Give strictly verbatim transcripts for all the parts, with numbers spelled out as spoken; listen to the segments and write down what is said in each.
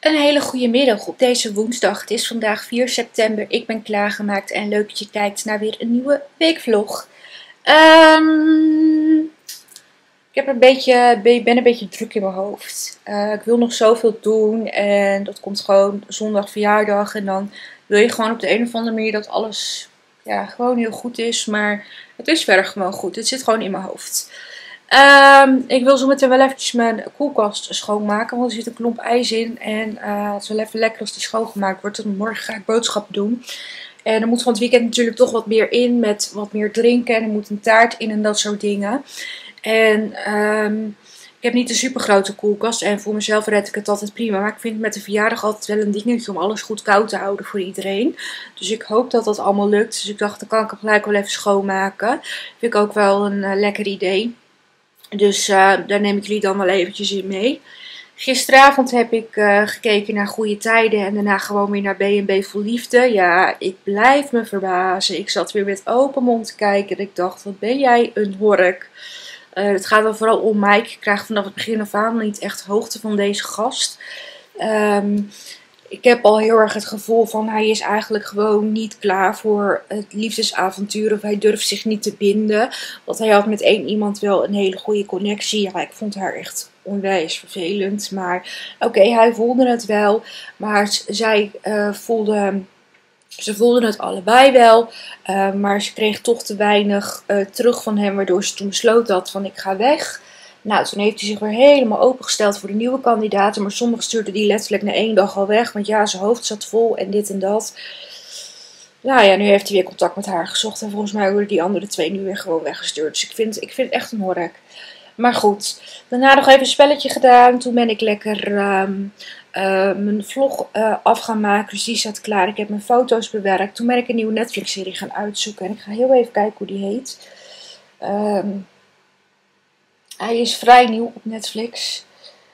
Een hele goede middag op deze woensdag. Het is vandaag vier september. Ik ben klaargemaakt en leuk dat je kijkt naar weer een nieuwe weekvlog. Um, ik heb een beetje, ben een beetje druk in mijn hoofd. Uh, ik wil nog zoveel doen en dat komt gewoon zondag verjaardag. En dan wil je gewoon op de een of andere manier dat alles ja, gewoon heel goed is. Maar het is verder gewoon goed. Het zit gewoon in mijn hoofd. Um, ik wil zo meteen wel eventjes mijn koelkast schoonmaken, want er zit een klomp ijs in. En uh, het is wel even lekker als die schoongemaakt wordt. En morgen ga ik boodschappen doen. En er moet van het weekend natuurlijk toch wat meer in, met wat meer drinken. En er moet een taart in en dat soort dingen. En um, ik heb niet een super grote koelkast. En voor mezelf red ik het altijd prima. Maar ik vind met de verjaardag altijd wel een dingetje om alles goed koud te houden voor iedereen. Dus ik hoop dat dat allemaal lukt. Dus ik dacht, dan kan ik hem gelijk wel even schoonmaken. Vind ik ook wel een uh, lekker idee. Dus uh, daar neem ik jullie dan wel eventjes in mee. Gisteravond heb ik uh, gekeken naar Goede Tijden en daarna gewoon weer naar B en B Vol Liefde. Ja, ik blijf me verbazen. Ik zat weer met open mond te kijken en ik dacht, wat ben jij een hork. Uh, het gaat dan vooral om Mike. Ik krijg vanaf het begin af aan niet echt hoogte van deze gast. Um, Ik heb al heel erg het gevoel van hij is eigenlijk gewoon niet klaar voor het liefdesavontuur. Of hij durft zich niet te binden. Want hij had met één iemand wel een hele goede connectie. Ja, ik vond haar echt onwijs vervelend. Maar oké, okay, hij voelde het wel. Maar zij uh, voelde... Ze voelden het allebei wel, uh, maar ze kreeg toch te weinig uh, terug van hem. Waardoor ze toen besloot had van ik ga weg. Nou, toen heeft hij zich weer helemaal opengesteld voor de nieuwe kandidaten. Maar sommigen stuurden die letterlijk na één dag al weg. Want ja, zijn hoofd zat vol en dit en dat. Nou ja, nu heeft hij weer contact met haar gezocht. En volgens mij worden die andere twee nu weer gewoon weggestuurd. Dus ik vind, ik vind het echt een hork. Maar goed, daarna nog even een spelletje gedaan. Toen ben ik lekker um, uh, mijn vlog uh, af gaan maken. Dus die staat klaar. Ik heb mijn foto's bewerkt. Toen ben ik een nieuwe Netflix-serie gaan uitzoeken. En ik ga heel even kijken hoe die heet. Um, Hij is vrij nieuw op Netflix.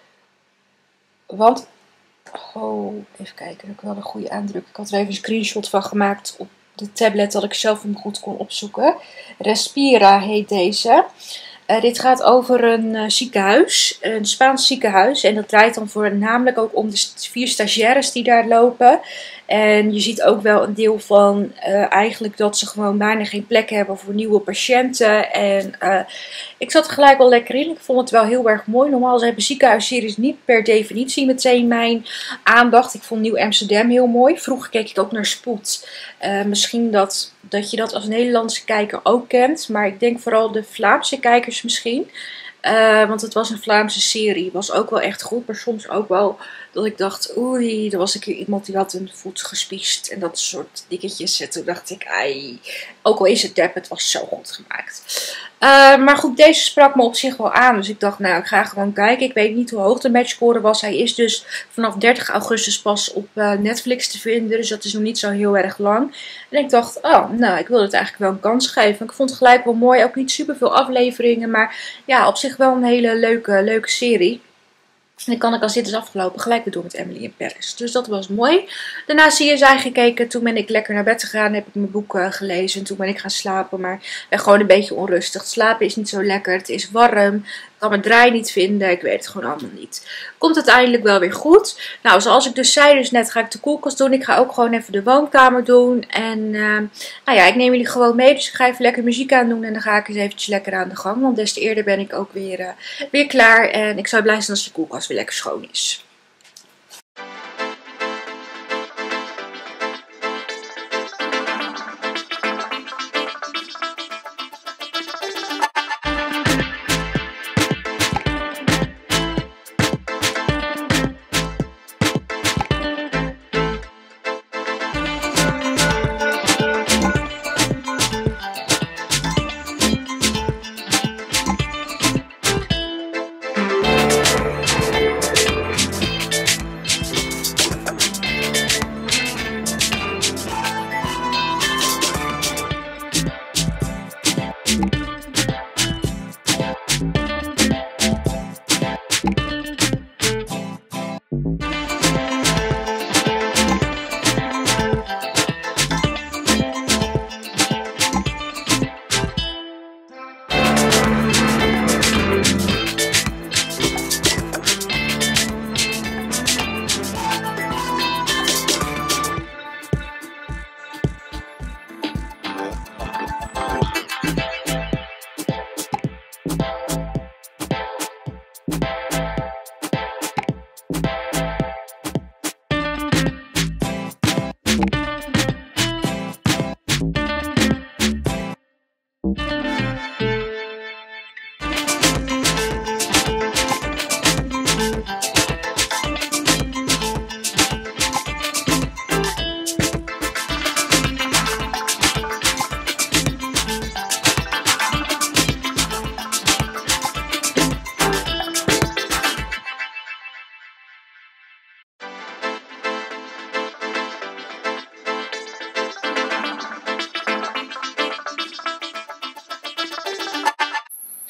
Want... Oh, even kijken. Dat ik wel een goede aandruk. Ik had er even een screenshot van gemaakt op de tablet dat ik zelf hem goed kon opzoeken. Respira heet deze. Uh, dit gaat over een uh, ziekenhuis. Een Spaans ziekenhuis. En dat draait dan voornamelijk ook om de vier stagiaires die daar lopen. En je ziet ook wel een deel van uh, eigenlijk dat ze gewoon bijna geen plek hebben voor nieuwe patiënten. En uh, ik zat er gelijk wel lekker in. Ik vond het wel heel erg mooi. Normaal hebben ziekenhuisseries niet per definitie meteen mijn aandacht. Ik vond Nieuw Amsterdam heel mooi. Vroeger keek ik ook naar Spoed. Uh, misschien dat, dat je dat als Nederlandse kijker ook kent. Maar ik denk vooral de Vlaamse kijkers misschien. Uh, want het was een Vlaamse serie. Was ook wel echt goed. Maar soms ook wel dat ik dacht, oei, er was een keer iemand die had een voet gespiest. En dat soort dingetjes. En toen dacht ik, ai. Ook al is het dep, het was zo goed gemaakt. Uh, maar goed, deze sprak me op zich wel aan. Dus ik dacht, nou, ik ga gewoon kijken. Ik weet niet hoe hoog de matchscore was. Hij is dus vanaf dertig augustus pas op uh, Netflix te vinden. Dus dat is nog niet zo heel erg lang. En ik dacht, oh, nou, ik wil het eigenlijk wel een kans geven. Ik vond het gelijk wel mooi. Ook niet super veel afleveringen. Maar ja, op zich wel een hele leuke, leuke serie. En dan kan ik als dit is afgelopen gelijk weer door met Emily in Paris. Dus dat was mooi. Daarna C S I gekeken. Toen ben ik lekker naar bed gegaan. Heb ik mijn boek uh, gelezen. En toen ben ik gaan slapen. Maar ik ben gewoon een beetje onrustig. Slapen is niet zo lekker. Het is warm. Ik kan mijn draai niet vinden. Ik weet het gewoon allemaal niet. Komt uiteindelijk wel weer goed. Nou, zoals ik dus zei, dus net ga ik de koelkast doen. Ik ga ook gewoon even de woonkamer doen. En uh, nou ja, ik neem jullie gewoon mee. Dus ik ga even lekker muziek aan doen. En dan ga ik eens eventjes lekker aan de gang. Want des te eerder ben ik ook weer, uh, weer klaar. En ik zou blij zijn als de koelkast weer lekker schoon is.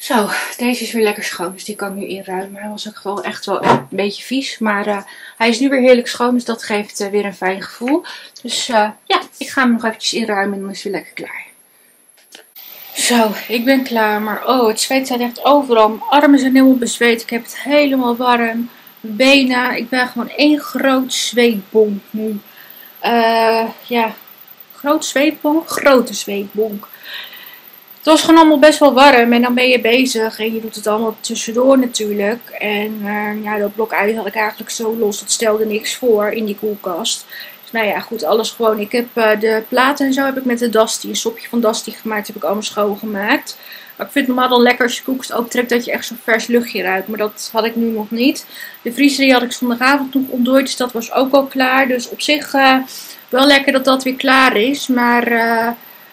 Zo, deze is weer lekker schoon, dus die kan ik nu inruimen. Hij was ook wel echt wel een beetje vies, maar uh, hij is nu weer heerlijk schoon, dus dat geeft uh, weer een fijn gevoel. Dus uh, ja, ik ga hem nog eventjes inruimen en dan is hij weer lekker klaar. Zo, ik ben klaar, maar oh, het zweet staat echt overal. Mijn armen zijn helemaal bezweet, ik heb het helemaal warm. Mijn benen, ik ben gewoon één groot zweetbonk nu. Uh, ja, groot zweetbonk, grote zweetbonk. Het was gewoon allemaal best wel warm en dan ben je bezig en je doet het allemaal tussendoor natuurlijk. En uh, ja, dat blok ijs had ik eigenlijk zo los, dat stelde niks voor in die koelkast. Dus nou ja, goed, alles gewoon. Ik heb uh, de platen en zo heb ik met de Dusty, een sopje van Dusty gemaakt, heb ik allemaal schoongemaakt. Maar ik vind het normaal dan lekker als je koelkast optrekt dat je echt zo'n vers luchtje ruikt, maar dat had ik nu nog niet. De vriezer die had ik zondagavond nog ontdooid, dus dat was ook al klaar. Dus op zich uh, wel lekker dat dat weer klaar is, maar... Uh,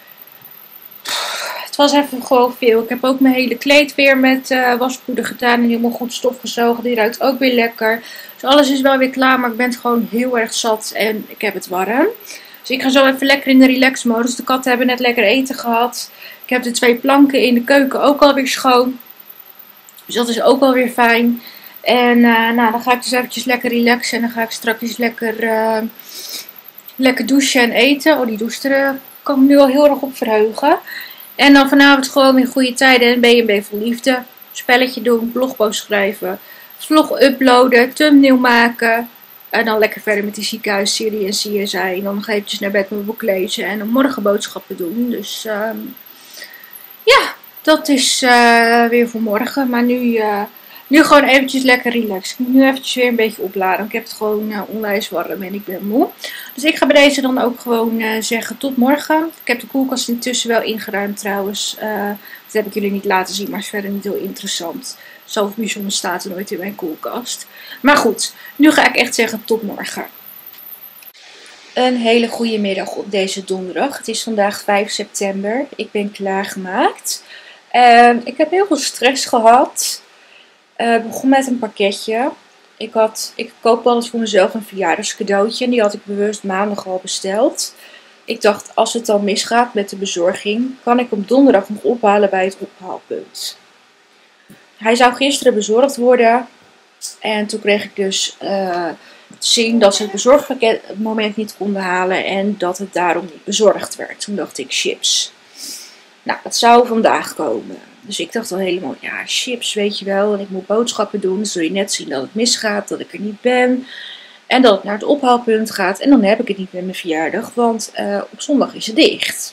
Het was even gewoon veel. Ik heb ook mijn hele kleed weer met uh, waspoeder gedaan. En helemaal goed stofgezogen. Die ruikt ook weer lekker. Dus alles is wel weer klaar. Maar ik ben gewoon heel erg zat. En ik heb het warm. Dus ik ga zo even lekker in de relax modus. De katten hebben net lekker eten gehad. Ik heb de twee planken in de keuken ook alweer schoon. Dus dat is ook alweer fijn. En uh, nou, dan ga ik dus eventjes lekker relaxen. En dan ga ik straks lekker, uh, lekker douchen en eten. Oh, die douche er kan ik me nu al heel erg op verheugen. En dan vanavond gewoon weer goede tijden en B en B vol liefde. Spelletje doen, blogpost schrijven, vlog uploaden, thumbnail maken. En dan lekker verder met die ziekenhuisserie en C S I. En dan nog eventjes naar bed mijn boek lezen en dan morgen boodschappen doen. Dus um, ja, dat is uh, weer voor morgen. Maar nu, uh, nu gewoon eventjes lekker relaxen. Ik moet nu eventjes weer een beetje opladen. Ik heb het gewoon uh, onwijs warm en ik ben moe. Dus ik ga bij deze dan ook gewoon uh, zeggen tot morgen. Ik heb de koelkast intussen wel ingeruimd trouwens. Uh, dat heb ik jullie niet laten zien, maar is verder niet heel interessant. Zoveel bijzonder staat er nooit in mijn koelkast. Maar goed, nu ga ik echt zeggen tot morgen. Een hele goede middag op deze donderdag. Het is vandaag vijf september. Ik ben klaargemaakt. Uh, ik heb heel veel stress gehad. Ik uh, begon met een pakketje. Ik, had, ik koop altijd voor mezelf een verjaardagscadeautje. En die had ik bewust maandag al besteld. Ik dacht, als het dan misgaat met de bezorging, kan ik hem donderdag nog ophalen bij het ophaalpunt. Hij zou gisteren bezorgd worden. En toen kreeg ik dus uh, te zien dat ze het bezorgmoment niet konden halen. En dat het daarom niet bezorgd werd. Toen dacht ik, chips. Nou, het zou vandaag komen. Dus ik dacht al helemaal, ja, chips, weet je wel. En ik moet boodschappen doen. Dan zul je net zien dat het misgaat, dat ik er niet ben. En dat het naar het ophaalpunt gaat. En dan heb ik het niet met mijn verjaardag, want uh, op zondag is het dicht.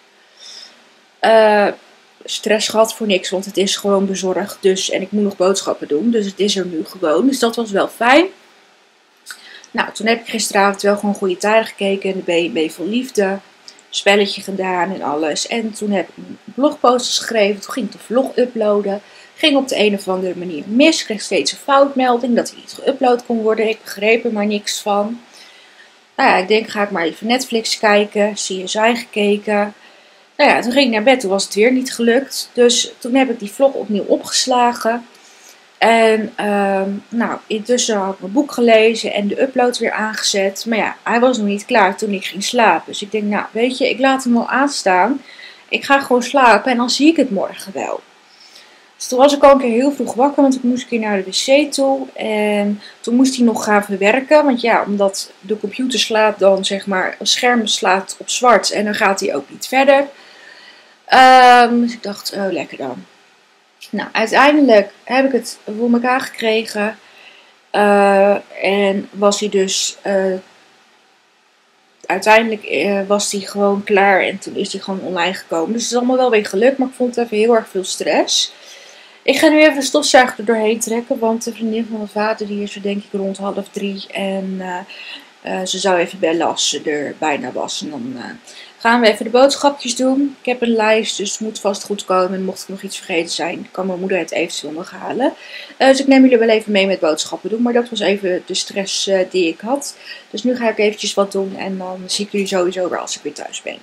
Uh, stress gehad voor niks, want het is gewoon bezorgd. Dus, en ik moet nog boodschappen doen, dus het is er nu gewoon. Dus dat was wel fijn. Nou, toen heb ik gisteravond wel gewoon goede tijden gekeken. En de B en B vol liefde. Spelletje gedaan en alles. En toen heb ik een blogpost geschreven. Toen ging ik de vlog uploaden. Ging op de een of andere manier mis. Ik kreeg steeds een foutmelding dat hij niet geüpload kon worden. Ik begreep er maar niks van. Nou ja, ik denk ga ik maar even Netflix kijken. C S I gekeken. Nou ja, toen ging ik naar bed. Toen was het weer niet gelukt. Dus toen heb ik die vlog opnieuw opgeslagen. En um, nou, intussen had ik mijn boek gelezen en de upload weer aangezet. Maar ja, hij was nog niet klaar toen ik ging slapen. Dus ik denk, nou weet je, ik laat hem wel aanstaan. Ik ga gewoon slapen en dan zie ik het morgen wel. Dus toen was ik al een keer heel vroeg wakker, want ik moest een keer naar de wc toe. En toen moest hij nog gaan verwerken. Want ja, omdat de computer slaat dan, zeg maar, een scherm slaat op zwart. En dan gaat hij ook niet verder. Um, dus ik dacht, oh lekker dan. Nou, uiteindelijk heb ik het voor elkaar gekregen. Uh, en was hij dus... Uh, uiteindelijk uh, was hij gewoon klaar. En toen is hij gewoon online gekomen. Dus het is allemaal wel weer gelukt. Maar ik vond het even heel erg veel stress. Ik ga nu even de stofzuiger er doorheen trekken. Want de vriendin van mijn vader die is er denk ik rond half drie. En uh, uh, ze zou even bellen als ze er bijna was. En dan... Uh, gaan we even de boodschapjes doen. Ik heb een lijst, dus het moet vast goed komen. En mocht ik nog iets vergeten zijn, kan mijn moeder het eventueel nog halen. Uh, dus ik neem jullie wel even mee met boodschappen doen. Maar dat was even de stress uh, die ik had. Dus nu ga ik eventjes wat doen. En dan zie ik jullie sowieso weer als ik weer thuis ben.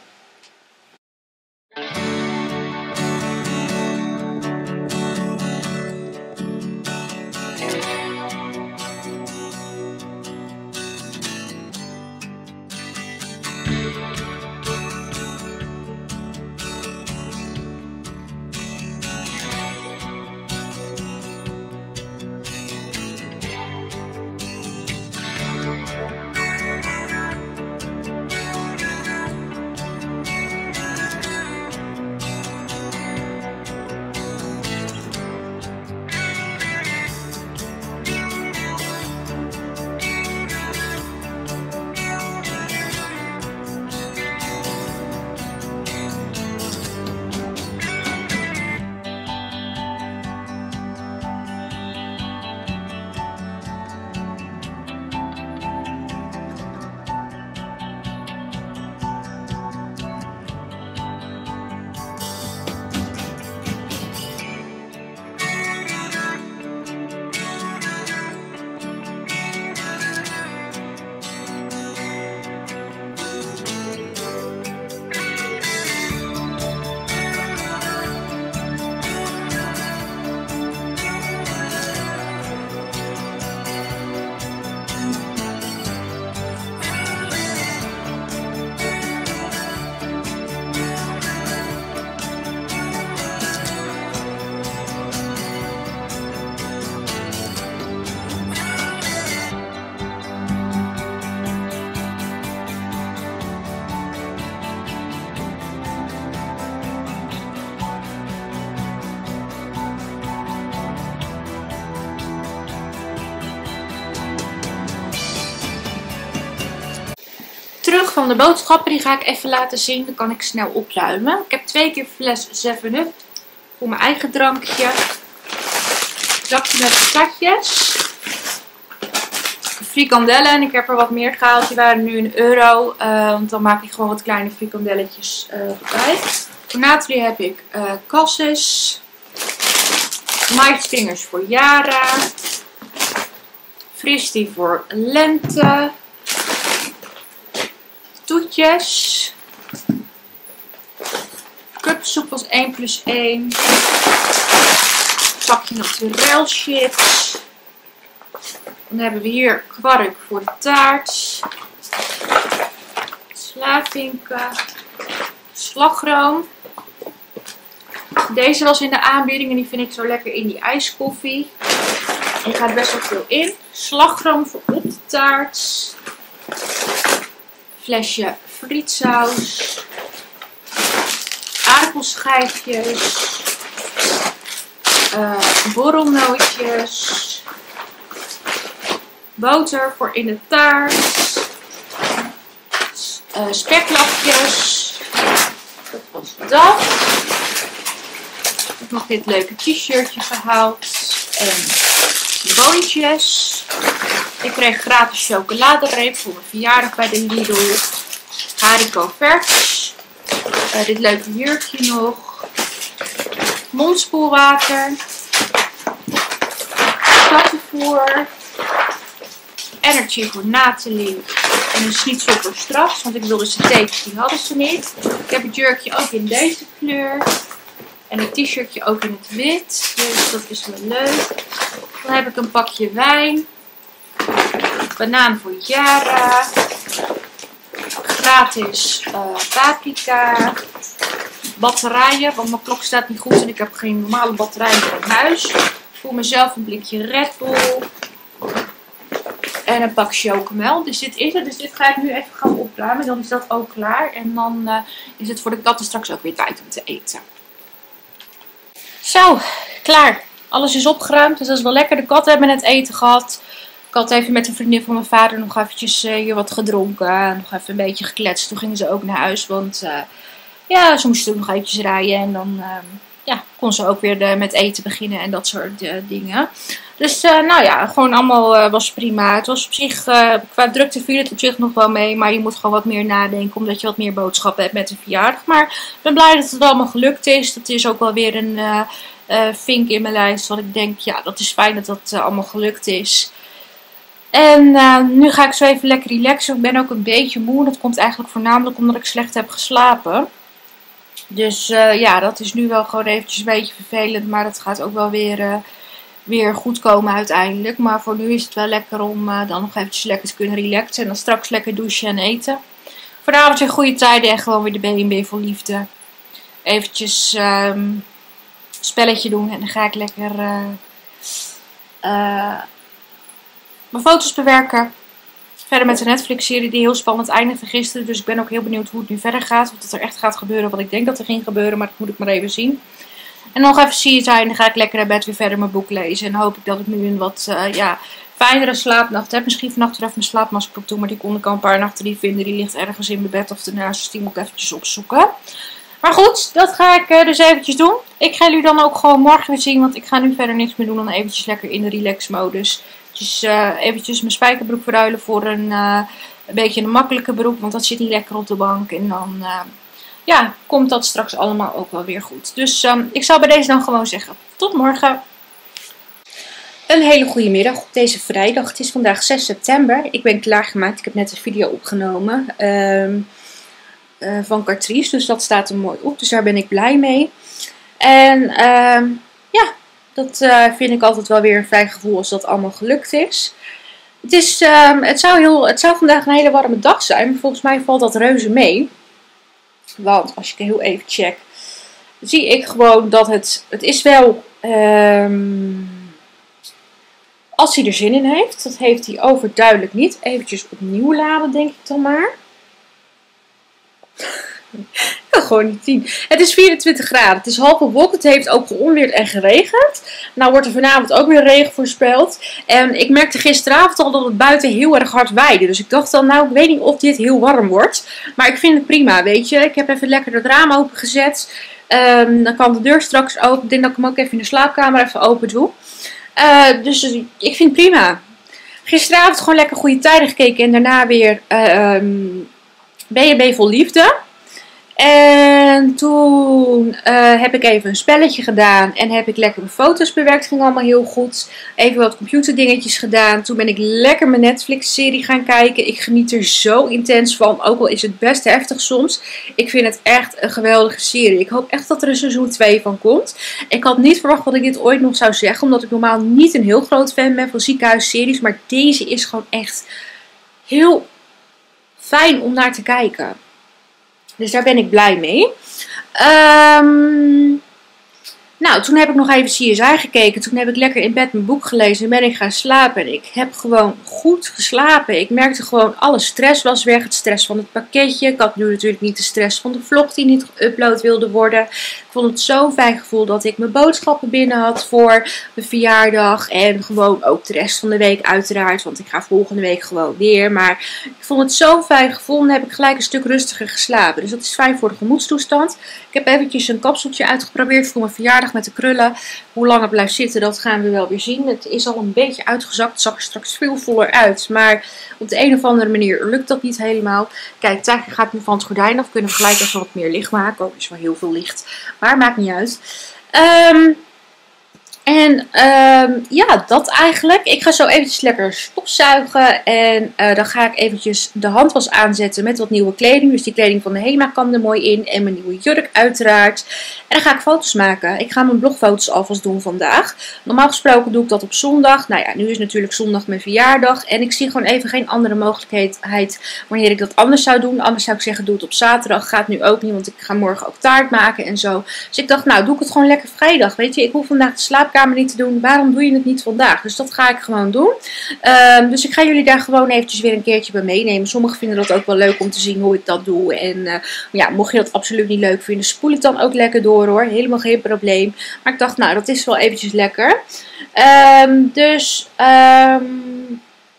van de boodschappen, die ga ik even laten zien. Dan kan ik snel opruimen. Ik heb twee keer fles zeven up voor mijn eigen drankje. Zakje met patatjes. Frikandellen. En ik heb er wat meer gehaald. Die waren nu een euro. Uh, want dan maak ik gewoon wat kleine frikandelletjes uh, erbij. Voor Nathalie heb ik uh, cassis. maisvingers voor Yara. Fristie voor lente. Toetjes. Cupsoep was één plus één. Zakje naturel chips. Dan hebben we hier kwark voor de taart. Slavinken. Slagroom. Deze was in de aanbieding en die vind ik zo lekker in die ijskoffie. En er gaat best wel veel in. Slagroom voor op de taart. Flesje frietsaus. Aardappelschijfjes. Uh, borrelnootjes. Boter voor in de taart. Uh, speklapjes. Dat was dat. Ik heb nog dit leuke t-shirtje gehaald. En boontjes. Ik kreeg gratis chocoladereep voor mijn verjaardag bij de Lidl. Haricot vers. Uh, dit leuke jurkje nog. Mondspoelwater. Kattenvoer. Energy voor Nathalie. En een schnitzel voor straks. Want ik wilde ze tekens, die hadden ze niet. Ik heb het jurkje ook in deze kleur. En het t-shirtje ook in het wit. Dus dat is wel leuk. Dan heb ik een pakje wijn. Banaan voor Yara. Gratis uh, paprika. Batterijen, want mijn klok staat niet goed en ik heb geen normale batterijen in huis. Voor mezelf een blikje Red Bull. En een pak chocomel. Dus dit is het. Dus dit ga ik nu even gaan opruimen. Dan is dat ook klaar. En dan uh, is het voor de katten straks ook weer tijd om te eten. Zo, klaar. Alles is opgeruimd. Dus dat is wel lekker. De katten hebben net eten gehad. Ik had even met een vriendin van mijn vader nog eventjes uh, hier wat gedronken. Nog even een beetje gekletst. Toen gingen ze ook naar huis. Want uh, ja, ze moesten ook nog eventjes rijden. En dan uh, ja, kon ze ook weer de, met eten beginnen en dat soort uh, dingen. Dus uh, nou ja, gewoon allemaal uh, was prima. Het was op zich, uh, qua drukte viel het op zich nog wel mee. Maar je moet gewoon wat meer nadenken. Omdat je wat meer boodschappen hebt met de verjaardag. Maar ik ben blij dat het allemaal gelukt is. Dat is ook wel weer een uh, uh, vink in mijn lijst. Want ik denk, ja, dat is fijn dat dat uh, allemaal gelukt is. En uh, nu ga ik zo even lekker relaxen. Ik ben ook een beetje moe. Dat komt eigenlijk voornamelijk omdat ik slecht heb geslapen. Dus uh, ja, dat is nu wel gewoon eventjes een beetje vervelend. Maar dat gaat ook wel weer, uh, weer goed komen uiteindelijk. Maar voor nu is het wel lekker om uh, dan nog eventjes lekker te kunnen relaxen. En dan straks lekker douchen en eten. Vanavond weer goede tijden en gewoon weer de B en B voor liefde. Eventjes um, spelletje doen. En dan ga ik lekker uh, uh, mijn foto's bewerken. Verder met de Netflix-serie die heel spannend eindigde gisteren. Dus ik ben ook heel benieuwd hoe het nu verder gaat. Of het er echt gaat gebeuren wat ik denk dat er ging gebeuren. Maar dat moet ik maar even zien. En nog even C S I. En dan ga ik lekker naar bed weer verder mijn boek lezen. En hoop ik dat ik nu een wat uh, ja, fijnere slaapnacht heb. Misschien vannacht er even mijn slaapmasker op doen. Maar die kon ik al een paar nachten niet vinden. Die ligt ergens in mijn bed of ernaast. Dus die moet ik eventjes opzoeken. Maar goed, dat ga ik uh, dus eventjes doen. Ik ga jullie dan ook gewoon morgen weer zien. Want ik ga nu verder niks meer doen dan eventjes lekker in de relax-modus. Dus uh, eventjes mijn spijkerbroek verruilen voor een, uh, een beetje een makkelijke broek. Want dat zit niet lekker op de bank. En dan uh, ja, komt dat straks allemaal ook wel weer goed. Dus um, ik zal bij deze dan gewoon zeggen. Tot morgen. Een hele goede middag op deze vrijdag. Het is vandaag zes september. Ik ben klaargemaakt. Ik heb net een video opgenomen um, uh, van Catrice. Dus dat staat er mooi op. Dus daar ben ik blij mee. En um, ja... Dat uh, vind ik altijd wel weer een fijn gevoel als dat allemaal gelukt is. Het, is um, het, zou heel, het zou vandaag een hele warme dag zijn. Maar volgens mij valt dat reuze mee. Want als ik heel even check. Zie ik gewoon dat het... Het is wel... Um, als hij er zin in heeft. Dat heeft hij overduidelijk niet. Eventjes opnieuw laden denk ik dan maar. Ik kan gewoon niet zien. Het is vierentwintig graden. Het is half bewolkt. Het heeft ook geonweerd en geregend. Nou wordt er vanavond ook weer regen voorspeld. En ik merkte gisteravond al dat het buiten heel erg hard waaide. Dus ik dacht dan, nou, ik weet niet of dit heel warm wordt. Maar ik vind het prima, weet je. Ik heb even lekker het raam opengezet. Um, dan kan de deur straks open. Ik denk dat ik hem ook even in de slaapkamer even open doe. Uh, dus ik vind het prima. Gisteravond gewoon lekker goede tijden gekeken. En daarna weer uh, um, B en B Vol Liefde. En toen uh, heb ik even een spelletje gedaan en heb ik lekker mijn foto's bewerkt. Ging allemaal heel goed. Even wat computerdingetjes gedaan. Toen ben ik lekker mijn Netflix-serie gaan kijken. Ik geniet er zo intens van, ook al is het best heftig soms. Ik vind het echt een geweldige serie. Ik hoop echt dat er een seizoen twee van komt. Ik had niet verwacht dat ik dit ooit nog zou zeggen, omdat ik normaal niet een heel groot fan ben van ziekenhuisseries. Maar deze is gewoon echt heel fijn om naar te kijken. Dus daar ben ik blij mee. Um, nou, toen heb ik nog even C S I gekeken. Toen heb ik lekker in bed mijn boek gelezen. En ben ik gaan slapen. En ik heb gewoon goed geslapen. Ik merkte gewoon, alle stress was weg. Het stress van het pakketje. Ik had nu natuurlijk niet de stress van de vlog die niet geüpload wilde worden. Ik vond het zo'n fijn gevoel dat ik mijn boodschappen binnen had voor mijn verjaardag. En gewoon ook de rest van de week uiteraard. Want ik ga volgende week gewoon weer. Maar ik vond het zo'n fijn gevoel. En dan heb ik gelijk een stuk rustiger geslapen. Dus dat is fijn voor de gemoedstoestand. Ik heb eventjes een kapseltje uitgeprobeerd voor mijn verjaardag met de krullen. Hoe lang het blijft zitten, dat gaan we wel weer zien. Het is al een beetje uitgezakt. Het zag er straks veel voller uit. Maar op de een of andere manier lukt dat niet helemaal. Kijk, Tijger gaat nu van het gordijn af. Kunnen we gelijk even wat meer licht maken. Oh, is wel heel veel licht. Maar maakt niet uit. Um, en um, ja, dat eigenlijk. Ik ga zo eventjes lekker stofzuigen. En uh, dan ga ik eventjes de handwas aanzetten met wat nieuwe kleding. Dus die kleding van de Hema kan er mooi in. En mijn nieuwe jurk uiteraard. En dan ga ik foto's maken. Ik ga mijn blogfoto's alvast doen vandaag. Normaal gesproken doe ik dat op zondag. Nou ja, nu is natuurlijk zondag mijn verjaardag. En ik zie gewoon even geen andere mogelijkheid wanneer ik dat anders zou doen. Anders zou ik zeggen, doe het op zaterdag. Gaat nu ook niet, want ik ga morgen ook taart maken en zo. Dus ik dacht, nou doe ik het gewoon lekker vrijdag. Weet je, ik hoef vandaag de slaapkamer niet te doen. Waarom doe je het niet vandaag? Dus dat ga ik gewoon doen. Um, dus ik ga jullie daar gewoon eventjes weer een keertje bij meenemen. Sommigen vinden dat ook wel leuk om te zien hoe ik dat doe. En uh, ja, mocht je dat absoluut niet leuk vinden, spoel het dan ook lekker door hoor. Helemaal geen probleem. Maar ik dacht, nou dat is wel eventjes lekker. Um, dus um,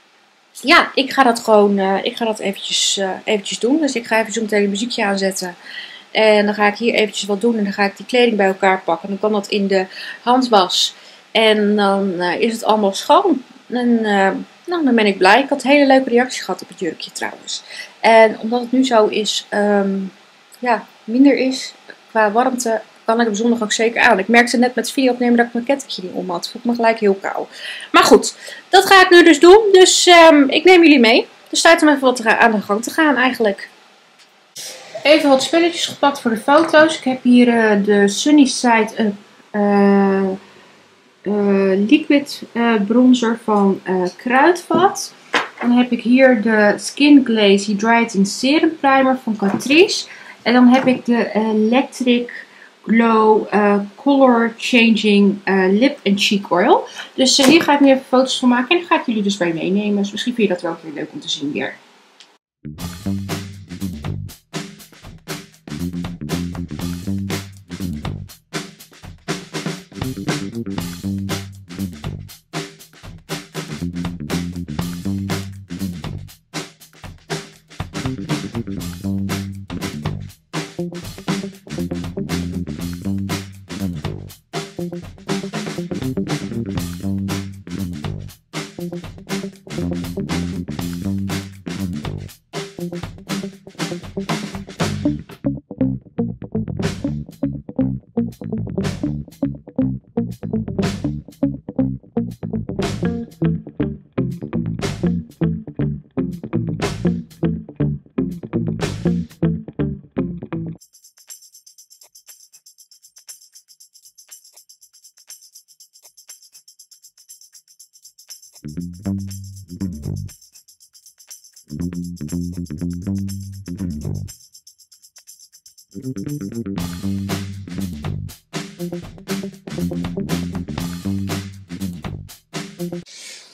ja, ik ga dat gewoon uh, ik ga dat eventjes, uh, eventjes doen. Dus ik ga even zo meteen een muziekje aanzetten. En dan ga ik hier eventjes wat doen. En dan ga ik die kleding bij elkaar pakken. Dan kan dat in de handwas. En dan uh, is het allemaal schoon. En uh, nou, dan ben ik blij. Ik had een hele leuke reactie gehad op het jurkje trouwens. En omdat het nu zo is, um, ja, minder is qua warmte, kan ik hem zondag ook zeker aan. Ik merkte net met video opnemen dat ik mijn kettingje niet om had. Voelt me gelijk heel kou. Maar goed, dat ga ik nu dus doen. Dus um, ik neem jullie mee. Dus tijd om even wat aan de gang te gaan eigenlijk. Even wat spulletjes gepakt voor de foto's. Ik heb hier uh, de Sunny Side Up uh, uh, Liquid uh, Bronzer van uh, Kruidvat. Dan heb ik hier de Skin Glaze Hydrating Serum Primer van Catrice. En dan heb ik de Electric Glow uh, Color Changing uh, Lip and Cheek Oil. Dus uh, hier ga ik nu even foto's van maken. En dan ga ik jullie dus bij meenemen. Dus misschien vind je dat wel weer leuk om te zien weer.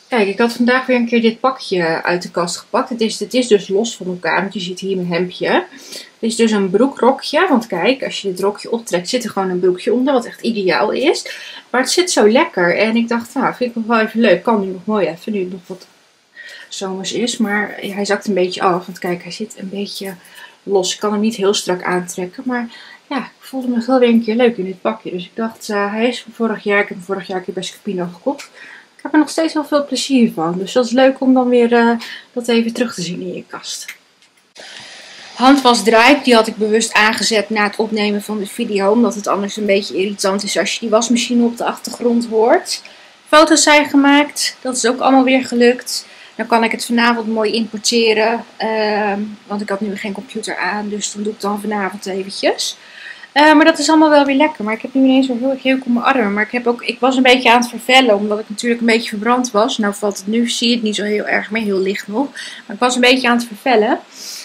Kijk, ik had vandaag weer een keer dit pakje uit de kast gepakt. Het is, het is dus los van elkaar, want je ziet hier mijn hemdje. Het is dus een broekrokje, want kijk, als je dit rokje optrekt zit er gewoon een broekje onder, wat echt ideaal is. Maar het zit zo lekker en ik dacht, nou, vind ik nog wel even leuk. Kan nu nog mooi even, nu het nog wat zomers is. Maar ja, hij zakt een beetje af, want kijk, hij zit een beetje los. Ik kan hem niet heel strak aantrekken, maar ja, ik voelde me wel weer een keer leuk in dit pakje. Dus ik dacht, uh, hij is van vorig jaar. Ik heb hem vorig jaar een keer bij Scapino gekocht. Ik heb er nog steeds wel veel plezier van. Dus dat is leuk om dan weer uh, dat even terug te zien in je kast. Handwasdraai, die had ik bewust aangezet na het opnemen van de video. Omdat het anders een beetje irritant is als je die wasmachine op de achtergrond hoort. Foto's zijn gemaakt. Dat is ook allemaal weer gelukt. Dan kan ik het vanavond mooi importeren. Uh, want ik had nu geen computer aan. Dus dan doe ik dan vanavond eventjes. Uh, maar dat is allemaal wel weer lekker. Maar ik heb nu ineens wel heel erg jeuk op mijn armen. Maar ik, heb ook, ik was een beetje aan het vervellen. Omdat ik natuurlijk een beetje verbrand was. Nou valt het nu, zie je het niet zo heel erg meer. Heel licht nog. Maar ik was een beetje aan het vervellen.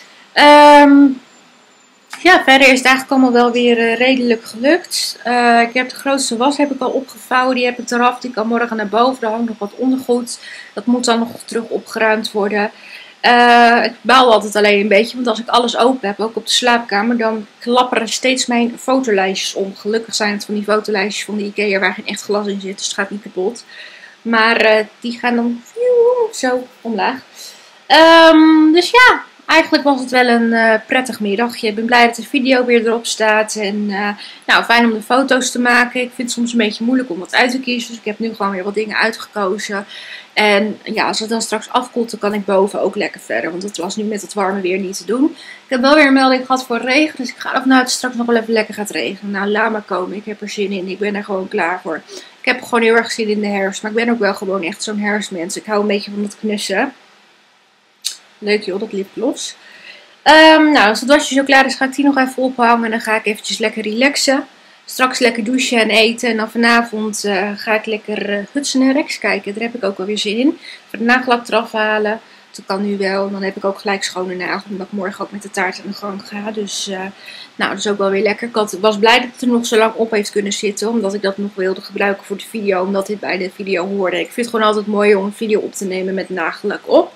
Um, ja, verder is het eigenlijk allemaal wel weer uh, redelijk gelukt. Uh, ik heb de grootste was heb ik al opgevouwen. Die heb ik eraf. Die kan morgen naar boven. Er hangt nog wat ondergoed. Dat moet dan nog terug opgeruimd worden. Uh, ik baal altijd alleen een beetje, want als ik alles open heb, ook op de slaapkamer, dan klapperen steeds mijn fotolijstjes om. Gelukkig zijn het van die fotolijstjes van de Ikea waar geen echt glas in zit, dus het gaat niet kapot. Maar uh, die gaan dan zo omlaag. Um, dus ja, eigenlijk was het wel een uh, prettig middagje. Ik ben blij dat de video weer erop staat. En uh, nou, fijn om de foto's te maken. Ik vind het soms een beetje moeilijk om wat uit te kiezen, dus ik heb nu gewoon weer wat dingen uitgekozen. En ja, als het dan straks afkoelt, dan kan ik boven ook lekker verder. Want het was nu met het warme weer niet te doen. Ik heb wel weer een melding gehad voor regen. Dus ik ga ervan uit dat het straks nog wel even lekker gaat regenen. Nou, laat maar komen. Ik heb er zin in. Ik ben er gewoon klaar voor. Ik heb gewoon heel erg zin in de herfst. Maar ik ben ook wel gewoon echt zo'n herfstmens. Ik hou een beetje van het knussen. Leuk joh, dat lipgloss. Um, nou, als het wasje zo klaar is, ga ik die nog even ophangen. En dan ga ik eventjes lekker relaxen. Straks lekker douchen en eten. En dan vanavond uh, ga ik lekker uh, Hudson en Rex kijken. Daar heb ik ook wel weer zin in. Voor de nagellak eraf halen. Dat kan nu wel. En dan heb ik ook gelijk schone nagels. Omdat ik morgen ook met de taart aan de gang ga. Dus uh, nou, dat is ook wel weer lekker. Ik had, was blij dat het er nog zo lang op heeft kunnen zitten. Omdat ik dat nog wilde gebruiken voor de video. Omdat dit bij de video hoorde. Ik vind het gewoon altijd mooi om een video op te nemen met nagellak op.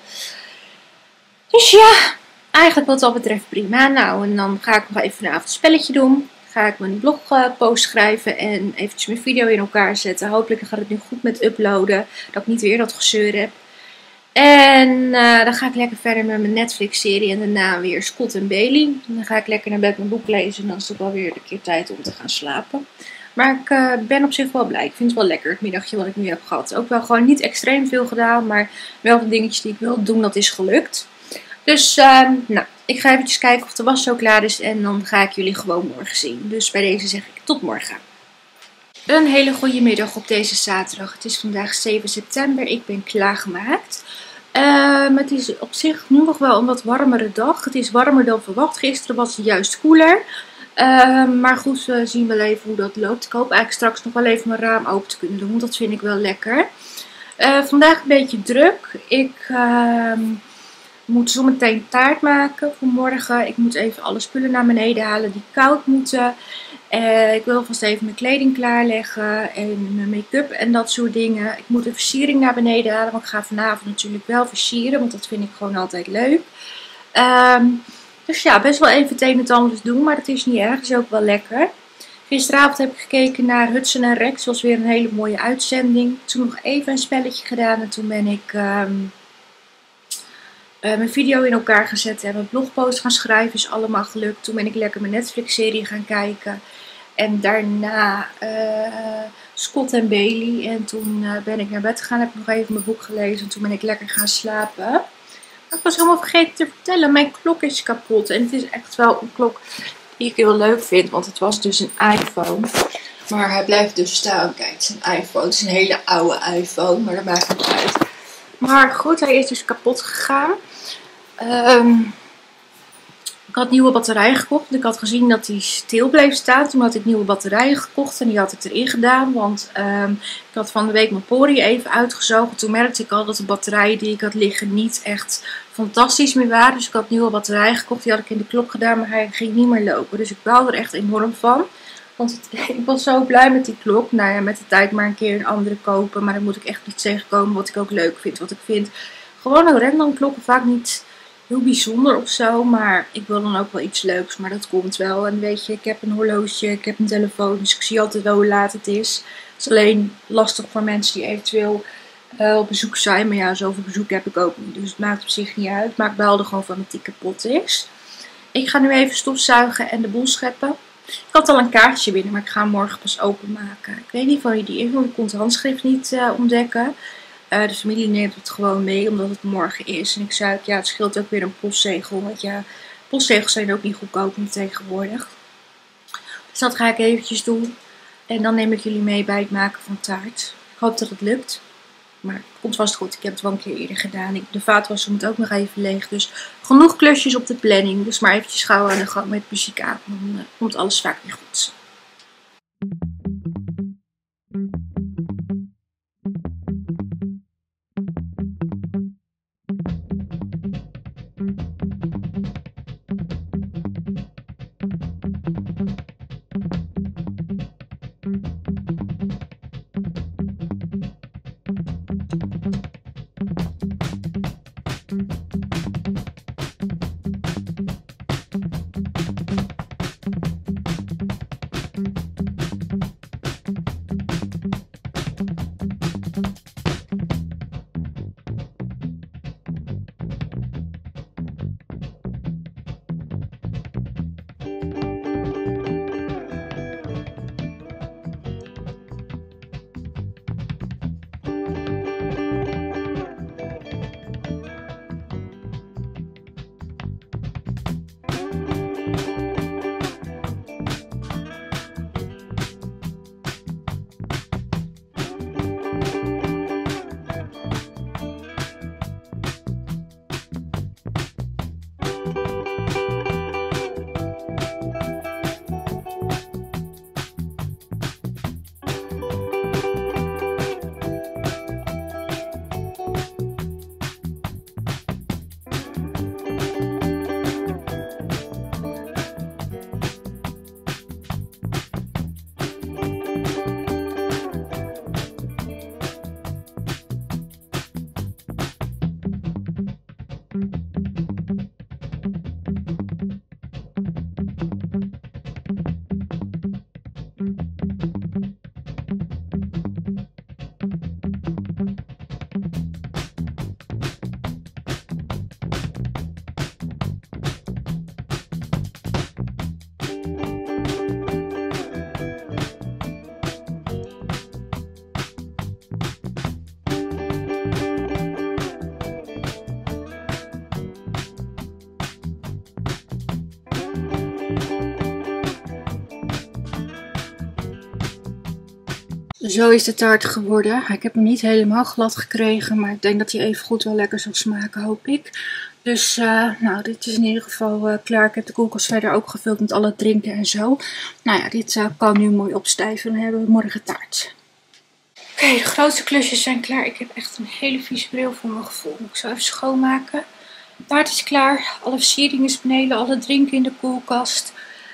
Dus ja, eigenlijk wat dat betreft prima. Nou, en dan ga ik nog even vanavond een spelletje doen. Ga ik mijn blogpost schrijven en eventjes mijn video in elkaar zetten. Hopelijk gaat het nu goed met uploaden. Dat ik niet weer dat gezeur heb. En uh, dan ga ik lekker verder met mijn Netflix serie. En daarna weer Scott en Bailey. Dan ga ik lekker naar bed mijn boek lezen. En dan is het ook wel weer een keer tijd om te gaan slapen. Maar ik uh, ben op zich wel blij. Ik vind het wel lekker het middagje wat ik nu heb gehad. Ook wel gewoon niet extreem veel gedaan. Maar wel de dingetjes die ik wil doen, dat is gelukt. Dus uh, nou, ik ga eventjes kijken of de was zo klaar is en dan ga ik jullie gewoon morgen zien. Dus bij deze zeg ik tot morgen. Een hele goede middag op deze zaterdag. Het is vandaag zeven september. Ik ben klaargemaakt. Uh, het is op zich nu nog wel een wat warmere dag. Het is warmer dan verwacht. Gisteren was het juist koeler. Uh, maar goed, we zien wel even hoe dat loopt. Ik hoop eigenlijk straks nog wel even mijn raam open te kunnen doen. Want dat vind ik wel lekker. Uh, vandaag een beetje druk. Ik... Uh, Ik moet zometeen taart maken voor morgen. Ik moet even alle spullen naar beneden halen die koud moeten. Uh, ik wil vast even mijn kleding klaarleggen en mijn make-up en dat soort dingen. Ik moet de versiering naar beneden halen, want ik ga vanavond natuurlijk wel versieren, want dat vind ik gewoon altijd leuk. Um, dus ja, best wel even het een en het ander doen, maar dat is niet erg. Dat is ook wel lekker. Gisteravond heb ik gekeken naar Hudson en Rex. Dat was weer een hele mooie uitzending. Toen nog even een spelletje gedaan en toen ben ik... Um, Uh, mijn video in elkaar gezet en mijn blogpost gaan schrijven is allemaal gelukt. Toen ben ik lekker mijn Netflix serie gaan kijken. En daarna uh, Scott en Bailey. En toen uh, ben ik naar bed gegaan, heb ik nog even mijn boek gelezen. En toen ben ik lekker gaan slapen. Maar ik was helemaal vergeten te vertellen, mijn klok is kapot. En het is echt wel een klok die ik heel leuk vind, want het was dus een iPhone. Maar hij blijft dus staan. Kijk, het is een iPhone. Het is een hele oude iPhone, maar dat maakt niet uit. Maar goed, hij is dus kapot gegaan. Um, ik had nieuwe batterijen gekocht. Ik had gezien dat die stil bleef staan. Toen had ik nieuwe batterijen gekocht en die had ik erin gedaan. Want um, ik had van de week mijn pori even uitgezogen. Toen merkte ik al dat de batterijen die ik had liggen niet echt fantastisch meer waren. Dus ik had nieuwe batterijen gekocht. Die had ik in de klok gedaan, maar hij ging niet meer lopen. Dus ik baal er echt enorm van. Want het, ik was zo blij met die klok. Nou ja, met de tijd maar een keer een andere kopen. Maar dan moet ik echt niet tegenkomen wat ik ook leuk vind. Wat ik vind, gewoon een random klokken vaak niet heel bijzonder of zo. Maar ik wil dan ook wel iets leuks. Maar dat komt wel. En weet je, ik heb een horloge, ik heb een telefoon. Dus ik zie altijd wel hoe laat het is. Het is alleen lastig voor mensen die eventueel uh, op bezoek zijn. Maar ja, zoveel bezoek heb ik ook niet. Dus het maakt op zich niet uit. Maar ik baal er gewoon van dat die kapot is. Ik ga nu even stofzuigen en de boel scheppen. Ik had al een kaartje binnen, maar ik ga hem morgen pas openmaken. Ik weet niet van wie die is, want ik kon het handschrift niet uh, ontdekken. Uh, de familie neemt het gewoon mee, omdat het morgen is. En ik zei, ja, het scheelt ook weer een postzegel. Want ja, postzegels zijn ook niet goedkoop meer tegenwoordig. Dus dat ga ik eventjes doen. En dan neem ik jullie mee bij het maken van taart. Ik hoop dat het lukt. Maar het komt vast goed. Ik heb het wel een keer eerder gedaan. De vaatwasser moet ook nog even leeg. Dus genoeg klusjes op de planning. Dus maar eventjes gauw aan de gang met muziek aan. Dan uh, komt alles vaak weer goed. Zo is de taart geworden. Ik heb hem niet helemaal glad gekregen, maar ik denk dat hij even goed wel lekker zal smaken, hoop ik. Dus uh, nou, dit is in ieder geval uh, klaar. Ik heb de koelkast verder ook gevuld met alle drinken en zo. Nou ja, dit uh, kan nu mooi opstijven. Dan hebben we morgen taart. Oké, okay, de grootste klusjes zijn klaar. Ik heb echt een hele vieze bril voor mijn gevoel. Ik zal even schoonmaken. De taart is klaar. Alle versiering is beneden. Alle drinken in de koelkast.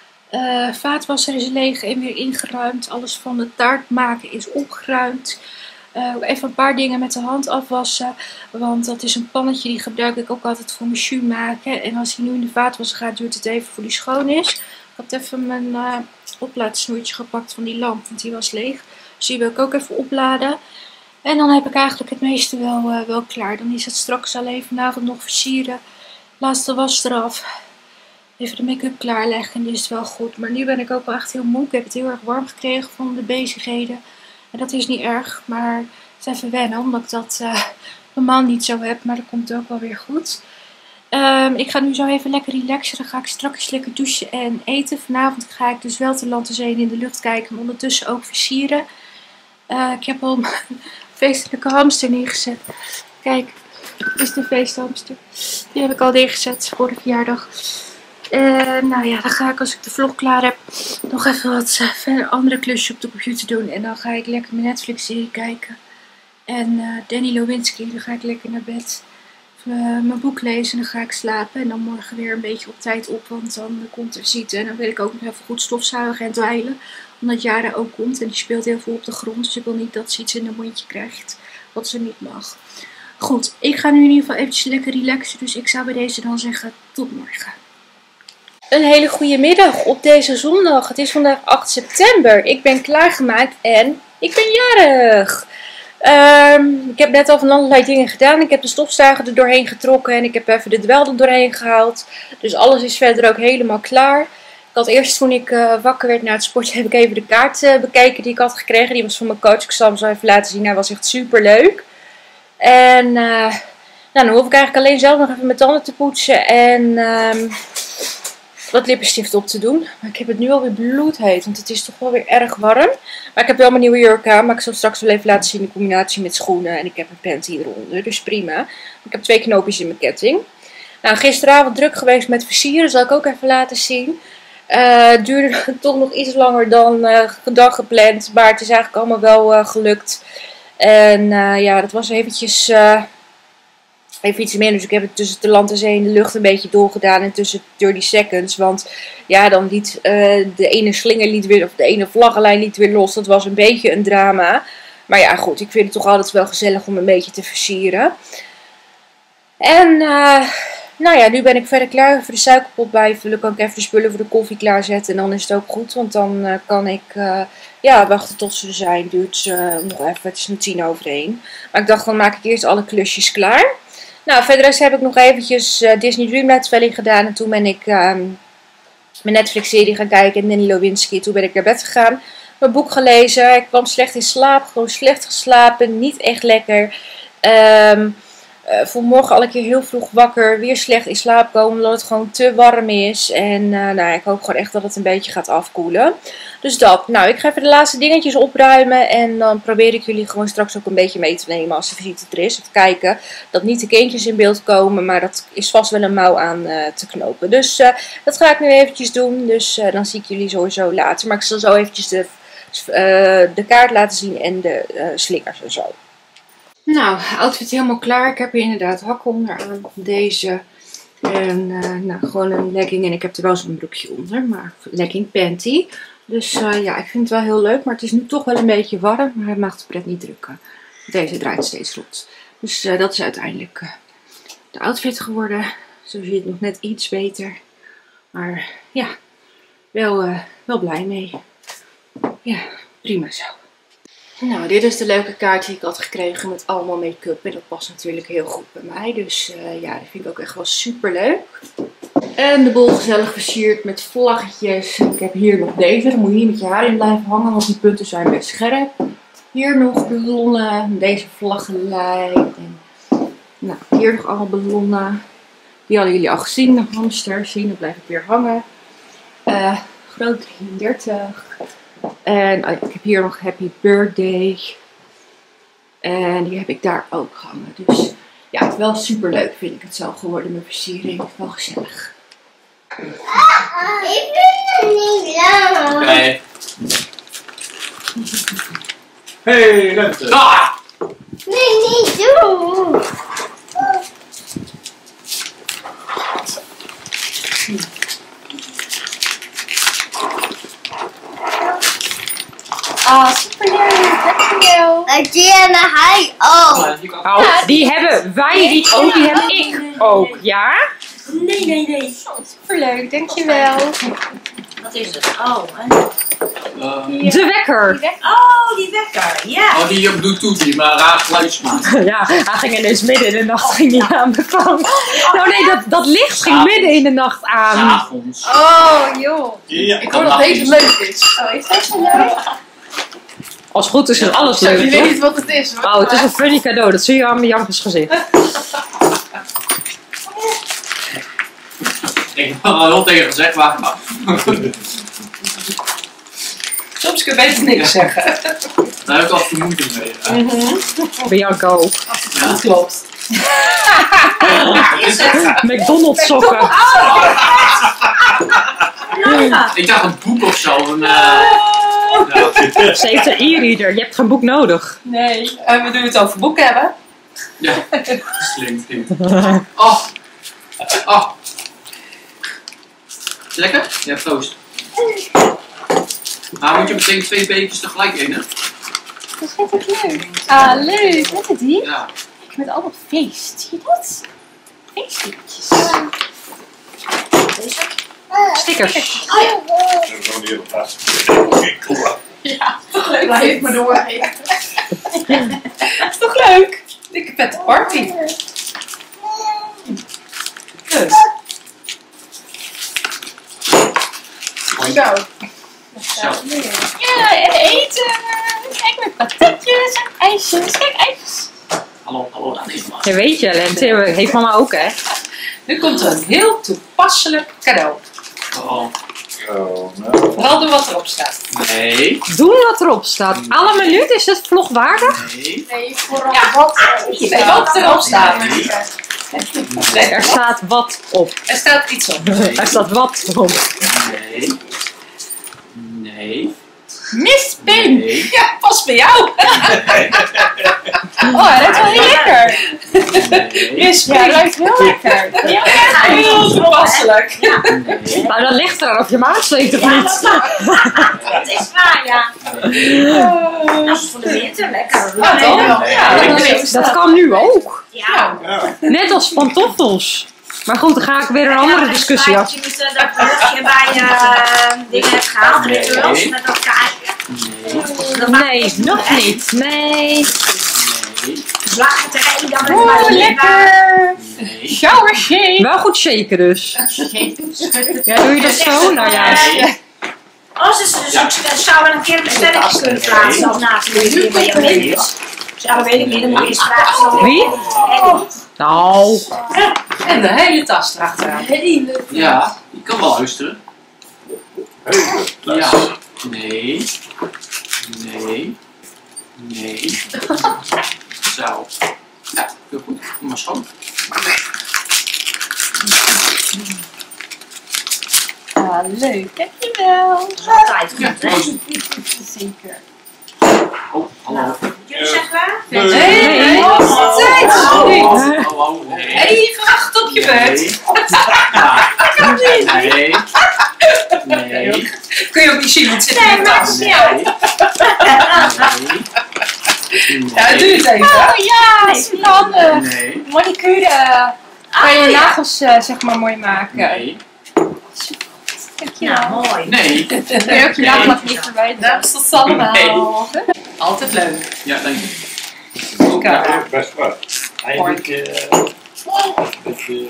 Uh, vaatwasser is leeg en weer ingeruimd. Alles van de taart maken is opgeruimd. Uh, even een paar dingen met de hand afwassen. Want dat is een pannetje die gebruik ik ook altijd voor mijn jus maken. En als hij nu in de vaatwasser gaat, duurt het even voor die schoon is. Ik had even mijn uh, oplaadsnoertje gepakt van die lamp, want die was leeg. Dus die wil ik ook even opladen. En dan heb ik eigenlijk het meeste wel, uh, wel klaar. Dan is het straks alleen vanavond nog versieren. Laatste was eraf. Even de make-up klaarleggen en die is wel goed. Maar nu ben ik ook wel echt heel moe. Ik heb het heel erg warm gekregen van de bezigheden. En dat is niet erg, maar het is even wennen. Omdat ik dat uh, normaal niet zo heb. Maar dat komt ook wel weer goed. Um, ik ga nu zo even lekker relaxen. Dan ga ik straks lekker douchen en eten. Vanavond ga ik dus wel te land, te zee in de lucht kijken. Maar ondertussen ook versieren. Uh, ik heb al een feestelijke hamster neergezet. Kijk, dit is de feesthamster. Die heb ik al neergezet voor de verjaardag. Uh, nou ja, dan ga ik als ik de vlog klaar heb nog even wat uh, andere klusjes op de computer doen. En dan ga ik lekker mijn Netflix-serie kijken. En uh, Danny Lewinsky, dan ga ik lekker naar bed. Uh, mijn boek lezen en dan ga ik slapen. En dan morgen weer een beetje op tijd op, want dan komt er visite. En dan wil ik ook nog even goed stofzuigen en dweilen. Omdat Jara ook komt en die speelt heel veel op de grond. Dus ik wil niet dat ze iets in haar mondje krijgt wat ze niet mag. Goed, ik ga nu in ieder geval eventjes lekker relaxen. Dus ik zou bij deze dan zeggen tot morgen. Een hele goede middag op deze zondag. Het is vandaag acht september. Ik ben klaargemaakt en ik ben jarig. Um, ik heb net al van allerlei dingen gedaan. Ik heb de stofzuiger er doorheen getrokken en ik heb even de dwel er doorheen gehaald. Dus alles is verder ook helemaal klaar. Ik had eerst toen ik uh, wakker werd na het sporten, heb ik even de kaart uh, bekeken die ik had gekregen. Die was van mijn coach. Ik zal hem zo even laten zien. Hij was echt super leuk. En uh, nou, dan hoef ik eigenlijk alleen zelf nog even mijn tanden te poetsen en um, wat lippenstift op te doen. Maar ik heb het nu alweer bloedheet, want het is toch wel weer erg warm. Maar ik heb wel mijn nieuwe jurk aan, maar ik zal straks wel even laten zien in combinatie met schoenen. En ik heb een panty hieronder, dus prima. Ik heb twee knoopjes in mijn ketting. Nou, gisteravond druk geweest met versieren, dat zal ik ook even laten zien. Uh, het duurde toch nog iets langer dan uh, gedag gepland, maar het is eigenlijk allemaal wel uh, gelukt. En uh, ja, dat was eventjes uh, even iets meer. Dus ik heb het tussen de land en zee in de lucht een beetje doorgedaan. En tussen dertig seconds. Want ja, dan liet uh, de ene slinger liet weer, of de ene vlaggenlijn liet weer los. Dat was een beetje een drama. Maar ja, goed. Ik vind het toch altijd wel gezellig om een beetje te versieren. En uh, nou ja, nu ben ik verder klaar. Voor de suikerpot bijvullen. Kan ik even de spullen voor de koffie klaarzetten. En dan is het ook goed. Want dan uh, kan ik... Uh, Ja, wachten tot ze er zijn. Duurt uh, nog even. Het is nu tien over één. Maar ik dacht, dan maak ik eerst alle klusjes klaar. Nou, verder heb ik nog eventjes uh, Disney Dreamlight Valley gedaan. En toen ben ik um, mijn Netflix-serie gaan kijken. En Nanny Lewinsky. Toen ben ik naar bed gegaan. Mijn boek gelezen. Ik kwam slecht in slaap. Gewoon slecht geslapen. Niet echt lekker. Um, uh, vanmorgen al een keer heel vroeg wakker. Weer slecht in slaap komen. Omdat het gewoon te warm is. En uh, nou, ik hoop gewoon echt dat het een beetje gaat afkoelen. Dus dat. Nou, ik ga even de laatste dingetjes opruimen. En dan probeer ik jullie gewoon straks ook een beetje mee te nemen als de visite er is. Of kijken dat niet de kindjes in beeld komen. Maar dat is vast wel een mouw aan uh, te knopen. Dus uh, dat ga ik nu eventjes doen. Dus uh, dan zie ik jullie sowieso later. Maar ik zal zo eventjes de, uh, de kaart laten zien en de uh, slingers en zo. Nou, outfit helemaal klaar. Ik heb hier inderdaad hakken onder aan. Deze. En uh, nou, gewoon een legging. En ik heb er wel zo'n broekje onder. Maar legging panty. Dus uh, ja, ik vind het wel heel leuk. Maar het is nu toch wel een beetje warm. Maar het mag de pret niet drukken. Deze draait steeds rot. Dus uh, dat is uiteindelijk uh, de outfit geworden. Zo zie je het nog net iets beter. Maar ja, wel, uh, wel blij mee. Ja, prima zo. Nou, dit is de leuke kaart die ik had gekregen met allemaal make-up. En dat past natuurlijk heel goed bij mij. Dus uh, ja, dat vind ik ook echt wel super leuk. En de bol gezellig versierd met vlaggetjes. Ik heb hier nog deze. Dan moet je hier met je haar in blijven hangen, want die punten zijn best scherp. Hier nog ballonnen. Deze vlaggenlijn. En nou, hier nog allemaal ballonnen. Die hadden jullie al gezien. De hamster zien. Dan blijf ik weer hangen. Uh, groot drieëndertig. En oh ja, ik heb hier nog Happy Birthday. En die heb ik daar ook gehangen. Dus ja, wel super leuk vind ik het zo geworden met versiering. Wel gezellig. Ik vind het niet leuk. Oké. Hey, Lente. Ah! Nee, niet doen. Ah, super leuk. Dankjewel. Die en hij ook. Oh, die hebben wij niet ook, die heb ik ook, ja? Nee, nee, nee. Super leuk. Dankjewel. Wat is het? Oh, hè? Uh, De wekker. Oh, die wekker. Ja. oh, die op Bluetooth die maar raar geluidjes maakt. Ja, hij ging ineens midden in de nacht ging hij aan de gang. Nou nee, dat, dat licht ging midden in de nacht aan. S'avonds. Oh, joh. Ja, Ik hoor dat deze leuk is. Oh, is dat zo leuk? Als het goed is, is alles Je leuk, weet toch? niet wat het is, hoor. Oh, het is een funny cadeau, dat zie je aan mijn Jankes gezicht. Ik heb al heel tegen gezegd, maar... Soms kun je beter niks zeggen. Daar heb ik al vermoeding mee. Ja. Bij Janke ook. Ja. Dat klopt. Is het? McDonald's sokken. Ik dacht een boek of zo. Een, uh... ja. Ze heeft een e-reader, je hebt geen boek nodig. Nee, en we doen het over boeken hebben. Ja, slim kind. Oh. Oh. Lekker? Ja, proost. Maar moet je meteen twee beetjes tegelijk eten? Dat vind ik leuk. Ah, leuk. Wat is die? Ja. Ik met allemaal feest. Zie je dat? Feestdingetjes. Stickers. Oh ja. En zo die hele tas. Ja, toch leuk. Blijf maar door. Dat is toch leuk? Dikke vette party. Leuk. Zo. Zo. Ja, en eten. Kijk met patatjes en ijsjes. Kijk, ijsjes. Hallo, hallo, dat is maar. Je weet je, Lente heeft mama ook, hè? Nu komt er een heel toepasselijk cadeau. Oh. Oh, nou. Vooral doen wat erop staat. Nee. Doen wat erop staat. Alle minuut is het vlogwaardig. Nee. Nee, vooral Ja. wat. Nee, wat erop staat. Er Er staat wat op. Er staat iets op. Er staat wat op. Nee. Nee. Miss Pin. Nee. Ja, pas bij jou. Nee. Oh, dat is wel heel lekker. Nee. Miss Pin. Ja, ruikt heel lekker. Ja, heel toepasselijk. Nee. Nou, dat ligt eraan of je maag steekt of niet. Dat is waar, ja. Dat is voor de winter lekker. Ja, toch? Nee. Ja, Nee. dat is Dat kan nu ook. Ja. Ja. Net als pantoffels. Maar goed, dan ga ik weer een andere discussie af. Je moet uh, dat brugje bij uh, dingen hebt gehaald. De returns met dat kaartje. Nee. Nee, nog niet. Nee. Nee. Vlaggen terrein, dan met Oh, maar lekker. Nee. Shower shake. Wel goed shaken dus. Ja, doe je dat zo? Nou ja. Nee. Oh, ze, ze, Ja. ze, ze zouden een keer een stelletje kunnen plaatsen als naast de keer bij jou is. Ja, dat weet ik niet. Dan moet je eens vragen. Wie? Nou. En de hele tas erachteraan. Ja, je kan wel luisteren. Hele Ja. tas. Nee. Nee. Nee. Zo. Ja, heel goed. Kom maar schoon. Ah, leuk. Dankjewel. Altijd Ja, goed, hè? proost. Zeker. Oh, hallo. Jullie zeggen waar? Nee. Nee, Nee. oh, wat tijd. Oh, oh, oh, nee. Even wachten op je beurt. Nee. Ja. Nee. Nee. Kun je ook niet zien, want het zit in Nee, de maar tas. het is niet uit. Nee. Ja, het duurt even. Oh ja, super handig. Nee. Manicure. Kan je je nagels uh, zeg maar mooi maken. Nee. Dankjewel. Nou, mooi. Nee. Kun je ook je nagels niet verwijderen. Dat is allemaal. Nee. Altijd leuk. Ja, dank je. Oh, dat is best wat. Eigenlijk uh, een beetje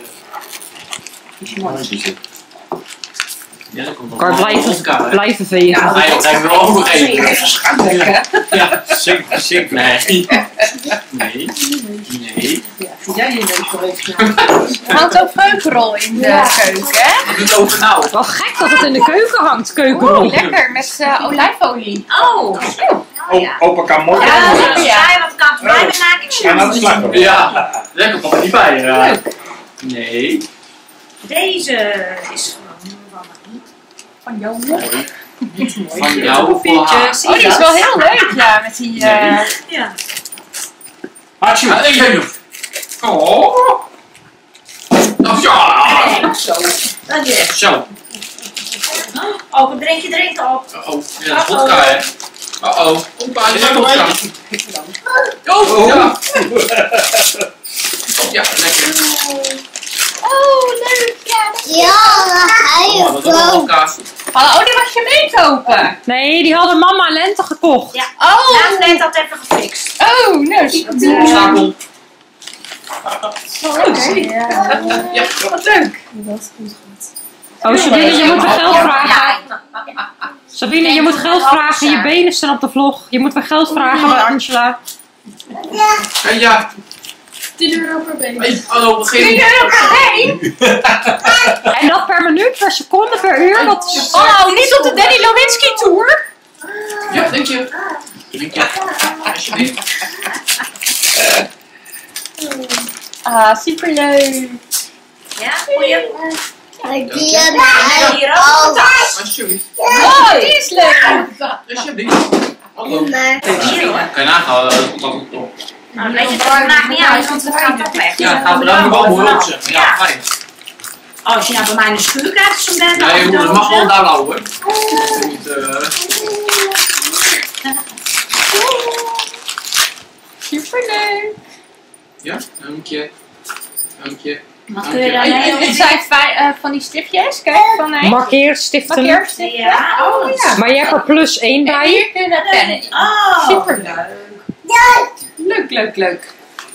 uh, Ja, dat komt wel. Kan blijven, Oscar, hè? blijven vegen. Ja. Hij heeft er wel nog één. Even schaamlijk, hè? Ja. zeker, zeker. Nee. Nee. Nee. Jij je leuk geweest. Er hangt ook keukenrol in de keuken, hè? Wat doet het over nou? Wel gek dat het in de keuken hangt, keukenrol. Oeh, lekker. Met uh, olijfolie. Oh. Oh, opa kan mooi. Ja, Ja, lekker, dat ja. zijn wat kan bij me maak ik En aan de zo. slag. hoor. Ja. Lekker, komt er niet bij. Ja. Nee. Deze is gewoon van Van jou. Nee. Van jou voor haar. Oh, die is wel heel leuk, ja. Met die... Uh, Nee. Ja. Hatsjoe. Ja, ik weet het. Oh. Oh, ja. Zo. Dat je. Zo. Oh, wat drink je drinken op? Oh, ja, dat is vodka, hè. Uh-oh. Opa, je hebt vodka. Oh, ja. Ja, lekker. oh, leuk. Ja, dat is... Oh, wat is een vodka? Oh, die mag je meekopen. Nee, die hadden mama en Lente gekocht. Ja. Oh. Laat net dat even gefixt. Oh, nee. Dat, eh, Schakel. Ja, wat leuk. Oh, Sabine, je moet weer geld vragen. Ja. Sabine, je moet geld vragen. Je benen staan op de vlog. Je moet weer geld vragen bij Angela. Hey, ja. tien euro per week. Hey, hallo, begin. tien euro per week? En dat per minuut, per seconde, per uur. Dat is... Oh, niet op de Danny Lewinsky tour. Ja, dank je. Dank je. Alsjeblieft. Ah, superleuk. Ja, goeie. Die En hier ook een tas. Alsjeblieft. Oh, die is leuk. Alsjeblieft. Hallo. Hier hoor. Kan je nagaan, dat komt altijd op. Nou, dan weet je het vandaag niet uit, want het gaat toch weg. Ja, gaan we dan wel mooi op zeggen. Ja, fijn. Als je nou bij mij in de schuur krijgt, zo'n bed. Nee, jongens, het mag wel daar houden. Niet, uh... Superleuk. Ja, dank je. Dank je. Wat kun je dan Het mee? zijn vijf, uh, van die stiftjes. Kijk, van mij. Markeerstiften. Markeerstiftjes. Ja, oh ja. Maar jij hebt er plus één En bij. hier kun je dat pennen in. Oh, Superleuk. Leuk, leuk, leuk.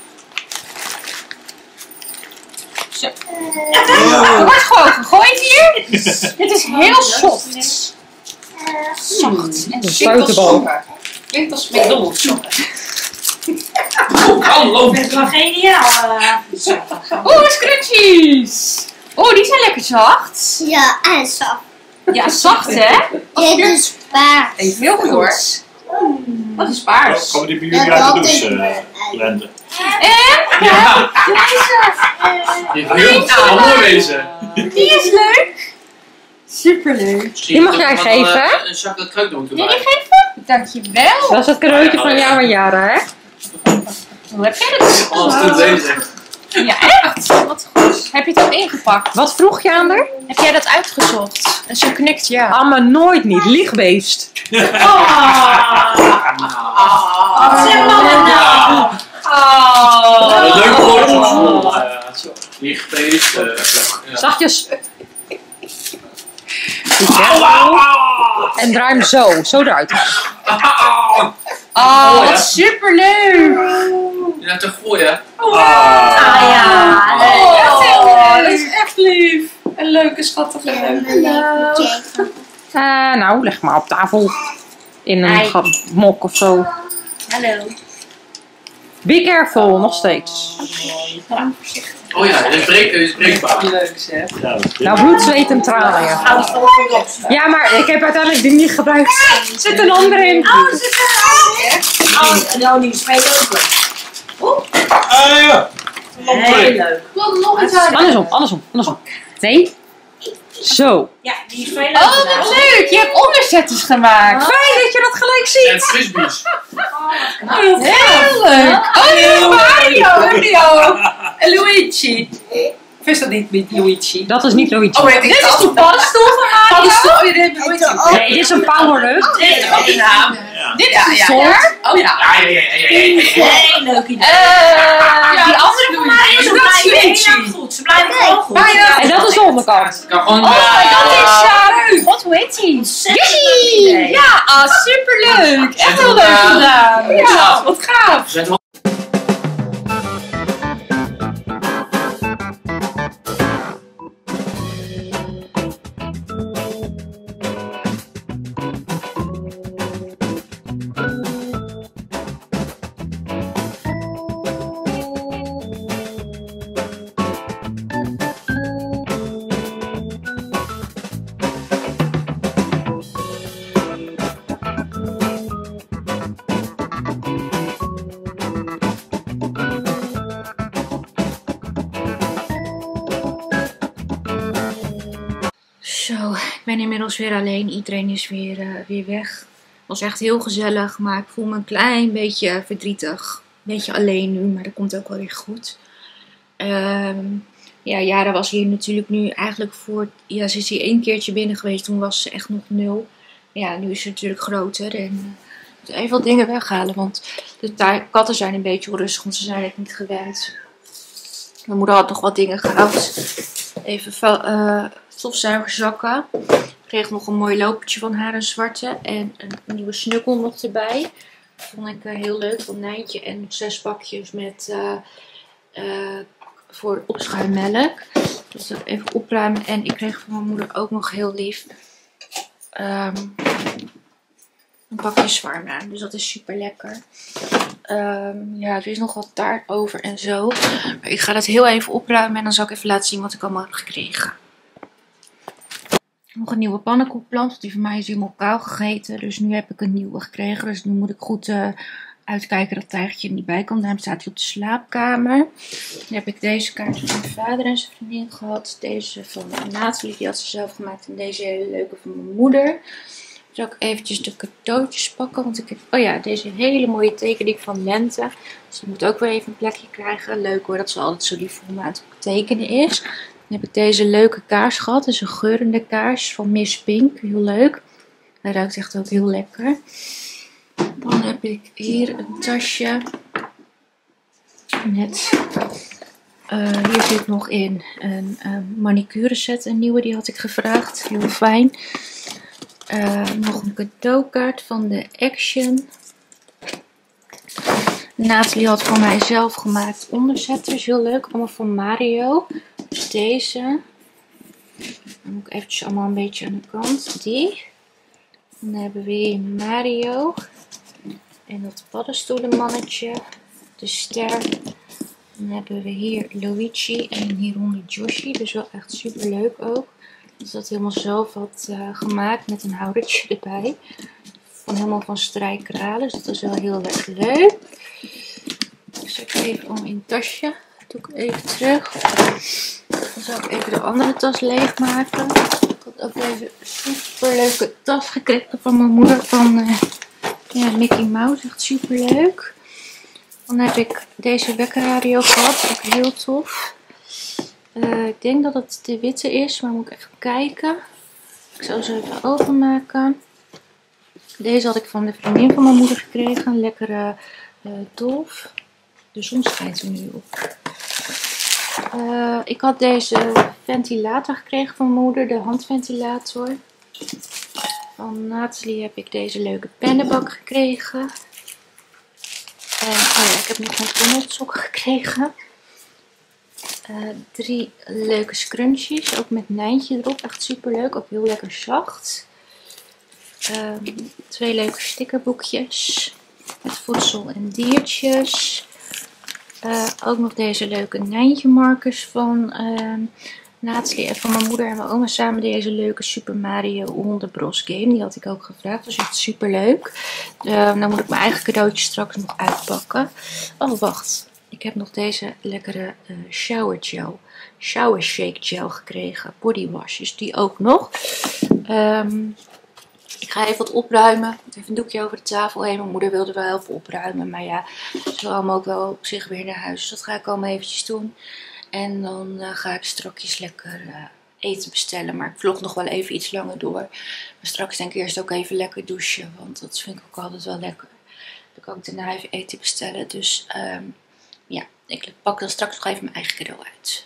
Zo. Er wordt gewoon gegooid hier. Dit is heel soft. Zacht. En De simpel buitenbal. sokken. Klinkt als McDonald's sokken. Oh, hallo. dat is wel geniaal. eh. Oeh, scrunchies. Oeh, die zijn lekker zacht. Ja, en zo. Ja, zacht hè? Dit is paard. Even heel goed. Wat is paars? Ja, Komen die bij jullie uit de dat douche, is- uh, Lente? En? Ja, Je hebt heel veel mooi wezen. die is leuk. Superleuk. Die mag jij geven, hè? Een zak dat kruidnoot Wil je erbij. die geven? Dankjewel. Dat is het cadeautje van jou en Jara, hè? Hoe heb jij dat Alles goed deze. Ja, echt? Wat goed. Heb je het al ingepakt? Wat vroeg je aan haar? Heb jij dat uitgezocht? En ze knikt ja. Ah, maar nooit niet. Liegbeest. Oh, zeg maar nou. Oh, leuk woord. Oh. Lichtfeest. Zachtjes. Goed, hè? En draai hem zo. Zo eruit. Oh, Oh, ja. wat superleuk. Ja, te gooien. Ah ja, Oh, leuk. echt heel leuk. Dat is echt lief. Een leuke, schattige Eh, nou, leg maar op tafel. In een Ei. ga- mok of zo. Hallo. Be careful, nog steeds. Oh ja, dit is breek- dit is breekbaar. Leuk zeg. Ja, dat is Nou, bloed, zweet en tranen. Ja. Hou het volgende op. Ja, maar ik heb uiteindelijk die niet gebruikt. Er zit een andere in. Oh, zit er Oh, nou, die spelen ook. Ah ja! Heel leuk. Wil nog iets aan? Andersom, andersom, andersom. Nee. Zo. Ja, die spelen ook. Oh, wat leuk. Je hebt onderzetters gemaakt. Fijn dat je dat gelijk ziet. En frisbees. Heel leuk. Oh, dit is Mario. Mario. En Luigi. Of is dat niet met Luigi? Dat is niet Luigi. weet ik Dit is de paddenstoel van Mario. Paddenstoel? Je dit Luigi. Nee, dit is een power-up. Dit is ook de naam. Ja. Dit is de soort. Oh ja. Ja, ja, ja, ja, ja, ja. Heel leuk idee. Eh, die andere van mij is Ze dat blijven heel Luigi. erg goed. Ze blijven gewoon goed. En dat is de onderkant. Kan gewoon. Oh, eh, dat is uh, God, hoe heet die? Yoshi! Ja, ah, superleuk. Echt heel leuk Ja. gedaan. Ja, wat gaaf. Zet hem op. Zo, ik ben inmiddels weer alleen. Iedereen is weer, uh, weer weg. Het was echt heel gezellig, maar ik voel me een klein beetje verdrietig. Een beetje alleen nu, maar dat komt ook wel weer goed. Um, ja, Jara was hier natuurlijk nu eigenlijk voor... Ja, ze is hier één keertje binnen geweest, toen was ze echt nog nul. Ja, nu is ze natuurlijk groter en... Uh, ik moet even wat dingen weghalen, want de katten zijn een beetje onrustig, want ze zijn het niet gewend. Mijn moeder had nog wat dingen gehaald. Even uh, stofzuigerzakken. Ik kreeg nog een mooi lopertje van haar, een zwarte. En een nieuwe snukkel nog erbij. Dat vond ik uh, heel leuk van Nijntje. En nog zes bakjes met uh, uh, voor opschuimmelk. Dus dat even opruimen. En ik kreeg van mijn moeder ook nog heel lief um, een bakje zwarma. Dus dat is super lekker. Um, ja, er is nog wat taart over en zo. Maar ik ga dat heel even opruimen en dan zal ik even laten zien wat ik allemaal heb gekregen. Nog een nieuwe pannenkoekplant, want die van mij is helemaal kaal gegeten. Dus nu heb ik een nieuwe gekregen. Dus nu moet ik goed uh, uitkijken dat tijgertje er niet bij komt. Daarom staat hij op de slaapkamer. Dan heb ik deze kaart van mijn vader en zijn vriendin gehad. Deze van Nathalie, die had ze zelf gemaakt. En deze hele leuke van mijn moeder. Zal ik eventjes de cadeautjes pakken. Want ik heb, oh ja, deze hele mooie tekening van Lente. Dus die moet ook weer even een plekje krijgen. Leuk hoor, dat ze altijd zo lief voor me aan het tekenen is. Dan heb ik deze leuke kaars gehad. Dat is een geurende kaars van Miss Pink. Heel leuk. Hij ruikt echt ook heel lekker. Dan heb ik hier een tasje. Net. Uh, hier zit nog in een uh, manicure set. Een nieuwe, die had ik gevraagd. Heel fijn. Uh, nog een cadeaukaart van de Action. Nathalie had voor mij zelf gemaakt onderzetters. Heel leuk. Allemaal van Mario. Dus deze. Dan moet ik eventjes allemaal een beetje aan de kant. Die. Dan hebben we hier Mario. En dat paddenstoelenmannetje. De ster. Dan hebben we hier Luigi. En hieronder Yoshi. Dus wel echt super leuk ook. Dus dat helemaal zelf had uh, gemaakt met een houdertje erbij. Van helemaal van strijkralen. Dus dat is wel heel erg leuk. Dus ik even om in het tasje. Dat doe ik even terug. Dan zal ik even de andere tas leegmaken. Ik had ook deze super leuke tas gekregen van mijn moeder. Van uh, ja, Mickey Mouse. Echt super leuk. Dan heb ik deze wekkerradio gehad. Ook heel tof. Uh, ik denk dat het de witte is, maar moet ik even kijken. Ik zal ze even openmaken. Deze had ik van de vriendin van mijn moeder gekregen. Een lekkere uh, dolf. De zon schijnt er nu op. Uh, ik had deze ventilator gekregen van mijn moeder. De handventilator. Van Nathalie heb ik deze leuke pennenbak gekregen. En oh ja, ik heb nog een tunnelsokken gekregen. Uh, drie leuke scrunchies, ook met Nijntje erop, echt super leuk, ook heel lekker zacht. Uh, twee leuke stickerboekjes met voedsel en diertjes. Uh, ook nog deze leuke Nijntje markers van uh, Nathalie en van mijn moeder en mijn oma samen. Deze leuke Super Mario Wonder Bros game, die had ik ook gevraagd, dat is echt super leuk. Uh, dan moet ik mijn eigen cadeautje straks nog uitpakken. Oh wacht. Ik heb nog deze lekkere uh, shower gel, shower shake gel gekregen, body wash, dus die ook nog. Um, ik ga even wat opruimen, even een doekje over de tafel heen. Mijn moeder wilde wel helpen opruimen, maar ja, ze wil allemaal ook wel op zich weer naar huis. Dus dat ga ik allemaal eventjes doen. En dan uh, ga ik strakjes lekker uh, eten bestellen, maar ik vlog nog wel even iets langer door. Maar straks denk ik eerst ook even lekker douchen, want dat vind ik ook altijd wel lekker. Dan kan ik daarna even eten bestellen, dus... Um, Ja, ik pak dan straks nog even mijn eigen cadeau uit.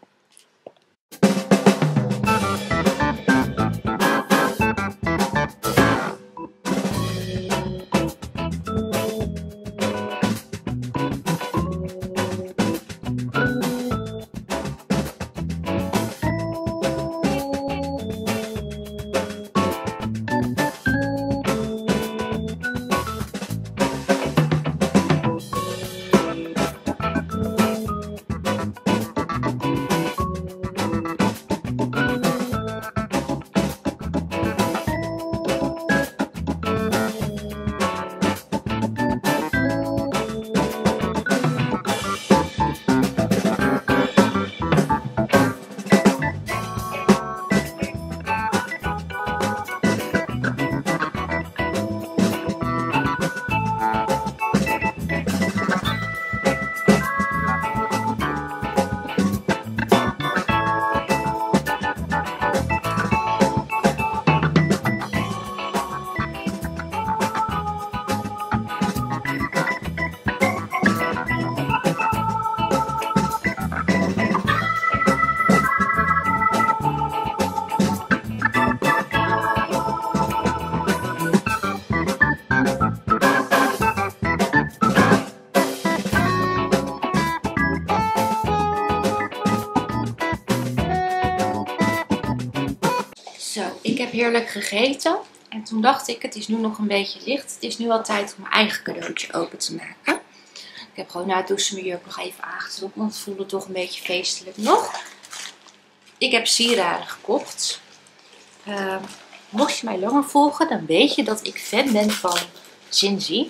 Heerlijk gegeten. En toen dacht ik, het is nu nog een beetje licht. Het is nu al tijd om mijn eigen cadeautje open te maken. Ik heb gewoon na het douchen mijn jurk nog even aangetrokken. Want het voelde toch een beetje feestelijk nog. Ik heb sieraden gekocht. Uh, mocht je mij langer volgen, dan weet je dat ik fan ben van Zinzi.